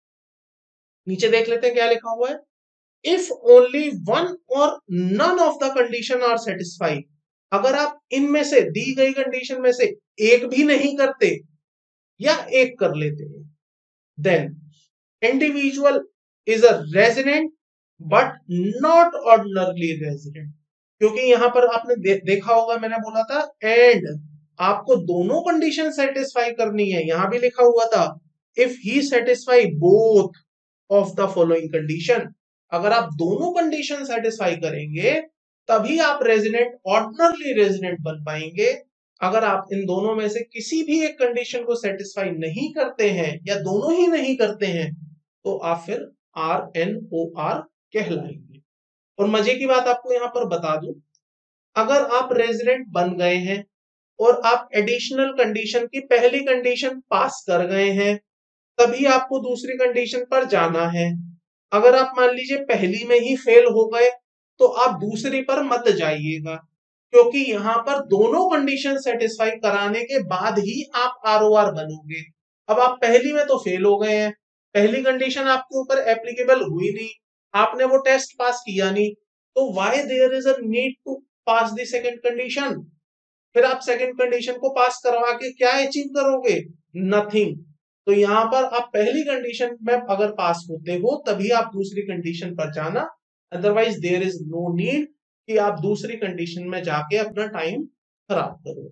नीचे देख लेते हैं क्या लिखा हुआ है। If only one or none of the condition are satisfied, अगर आप इनमें से दी गई कंडीशन में से एक भी नहीं करते या एक कर लेते हैं, then individual is a resident but not ordinarily resident। क्योंकि यहां पर आपने देखा होगा, मैंने बोला था एंड आपको दोनों कंडीशन सेटिस्फाई करनी है। यहां भी लिखा हुआ था if he satisfy both of the following condition. अगर आप दोनों कंडीशन सेटिस्फाई करेंगे तभी आप रेजिडेंट, ऑर्डिनरी रेजिडेंट बन पाएंगे। अगर आप इन दोनों में से किसी भी एक कंडीशन को सेटिस्फाई नहीं करते हैं या दोनों ही नहीं करते हैं, तो आप फिर आरएनओआर कहलाएंगे। और मजे की बात आपको यहां पर बता दूं, अगर आप रेजिडेंट बन गए हैं और आप एडिशनल कंडीशन की पहली कंडीशन पास कर गए हैं, तभी आपको दूसरी कंडीशन पर जाना है। अगर आप मान लीजिए पहली में ही फेल हो गए, तो आप दूसरी पर मत जाइएगा, क्योंकि यहां पर दोनों कंडीशन सेटिस्फाई कराने के बाद ही आप आरओआर बनोगे। अब आप पहली में तो फेल हो गए हैं, पहली कंडीशन आपके ऊपर एप्लीकेबल हुई नहीं, आपने वो टेस्ट पास किया नहीं, तो why there is a need to pass the second condition. फिर आप सेकंड कंडीशन को पास करवा के क्या अचीव करोगे, नथिंग। तो यहां पर आप पहली कंडीशन में अगर पास होते हो तभी आप दूसरी कंडीशन पर जाना, otherwise there is no need कि आप दूसरी कंडीशन में जाके अपना टाइम खराब करो।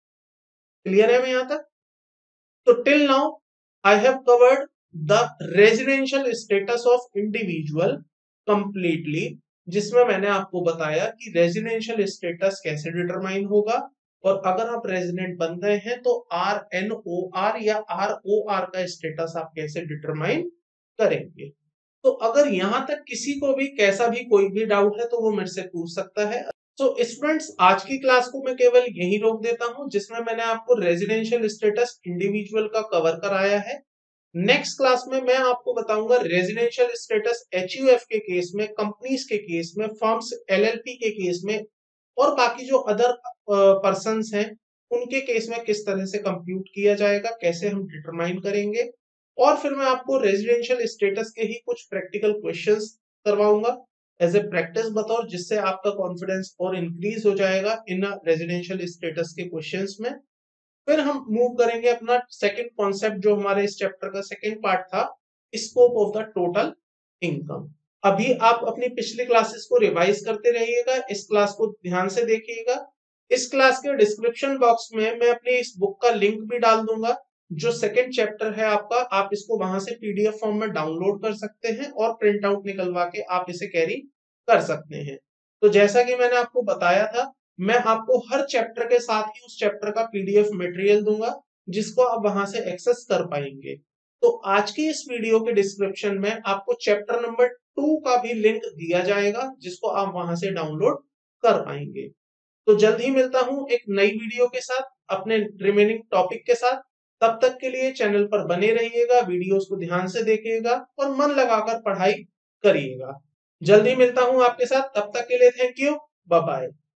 क्लियर है मैं यहां तक? तो till now I have covered the residential status of individual completely, जिसमें मैंने आपको बताया कि रेजिडेंशियल स्टेटस कैसे डिटरमाइन होगा, और अगर आप रेजिडेंट बन गए हैं तो आरएनओआर या आरओआर का स्टेटस आप कैसे डिटरमाइन करेंगे। तो अगर यहां तक किसी को भी कैसा भी कोई भी डाउट है तो वो मेरे से पूछ सकता है। तो स्टूडेंट्स, आज की क्लास को मैं केवल यही रोक देता हूं, जिसमें मैंने आपको रेजिडेंशियल स्टेटस इंडिविजुअल का कवर कराया है। नेक्स्ट क्लास में मैं आपको बताऊंगा रेजिडेंशियल स्टेटस एचयूएफ के केस में, कंपनीज के केस में, फर्म्स एलएलपी के केस में, और बाकी जो अदर पर्संस हैं उनके केस में किस तरह से कंप्यूट किया जाएगा, कैसे हम डिटरमाइन करेंगे। और फिर मैं आपको रेजिडेंशियल स्टेटस के ही कुछ प्रैक्टिकल क्वेश्चंस करवाऊंगा एज ए प्रैक्टिस बतौर, जिससे आपका कॉन्फिडेंस और इंक्रीज हो जाएगा इन रेजिडेंशियल स्टेटस के क्वेश्चंस में। फिर हम मूव करेंगे अपना सेकंड कॉन्सेप्ट, जो हमारे इस चैप्टर का सेकंड पार्ट था, scope of the total income. अभी आप अपनी पिछली क्लासेस को रिवाइज करते रहिएगा, इस क्लास को ध्यान से देखिएगा। इस क्लास के डिस्क्रिप्शन बॉक्स में मैं अपनी इस बुक का लिंक भी डाल दूंगा, जो सेकंड चैप्टर है आपका। आप इसको वहां से पीडीएफ फॉर्म में डाउनलोड कर सकते हैं और प्रिंट आउट निकलवा के आप इसे कैरी कर सकते हैं। तो जैसा कि मैंने आपको बताया था, मैं आपको हर चैप्टर के साथ ही उस चैप्टर का पीडीएफ मटेरियल दूंगा, जिसको आप वहां से एक्सेस कर पाएंगे। तो आज की इस वीडियो के डिस्क्रिप्शन में आपको चैप्टर नंबर 2 का भी लिंक दिया जाएगा, जिसको आप वहां से डाउनलोड कर पाएंगे। तो जल्द ही मिलता हूं एक नई वीडियो के साथ, अपने रिमेनिंग टॉपिक के साथ। तब तक के लिए चैनल पर बने रहिएगा, वीडियोस को ध्यान से देखिएगा और मन लगाकर पढ़ाई करिएगा। जल्दी मिलता हूं आपके साथ, तब तक के लिए थैंक यू, बाय बाय।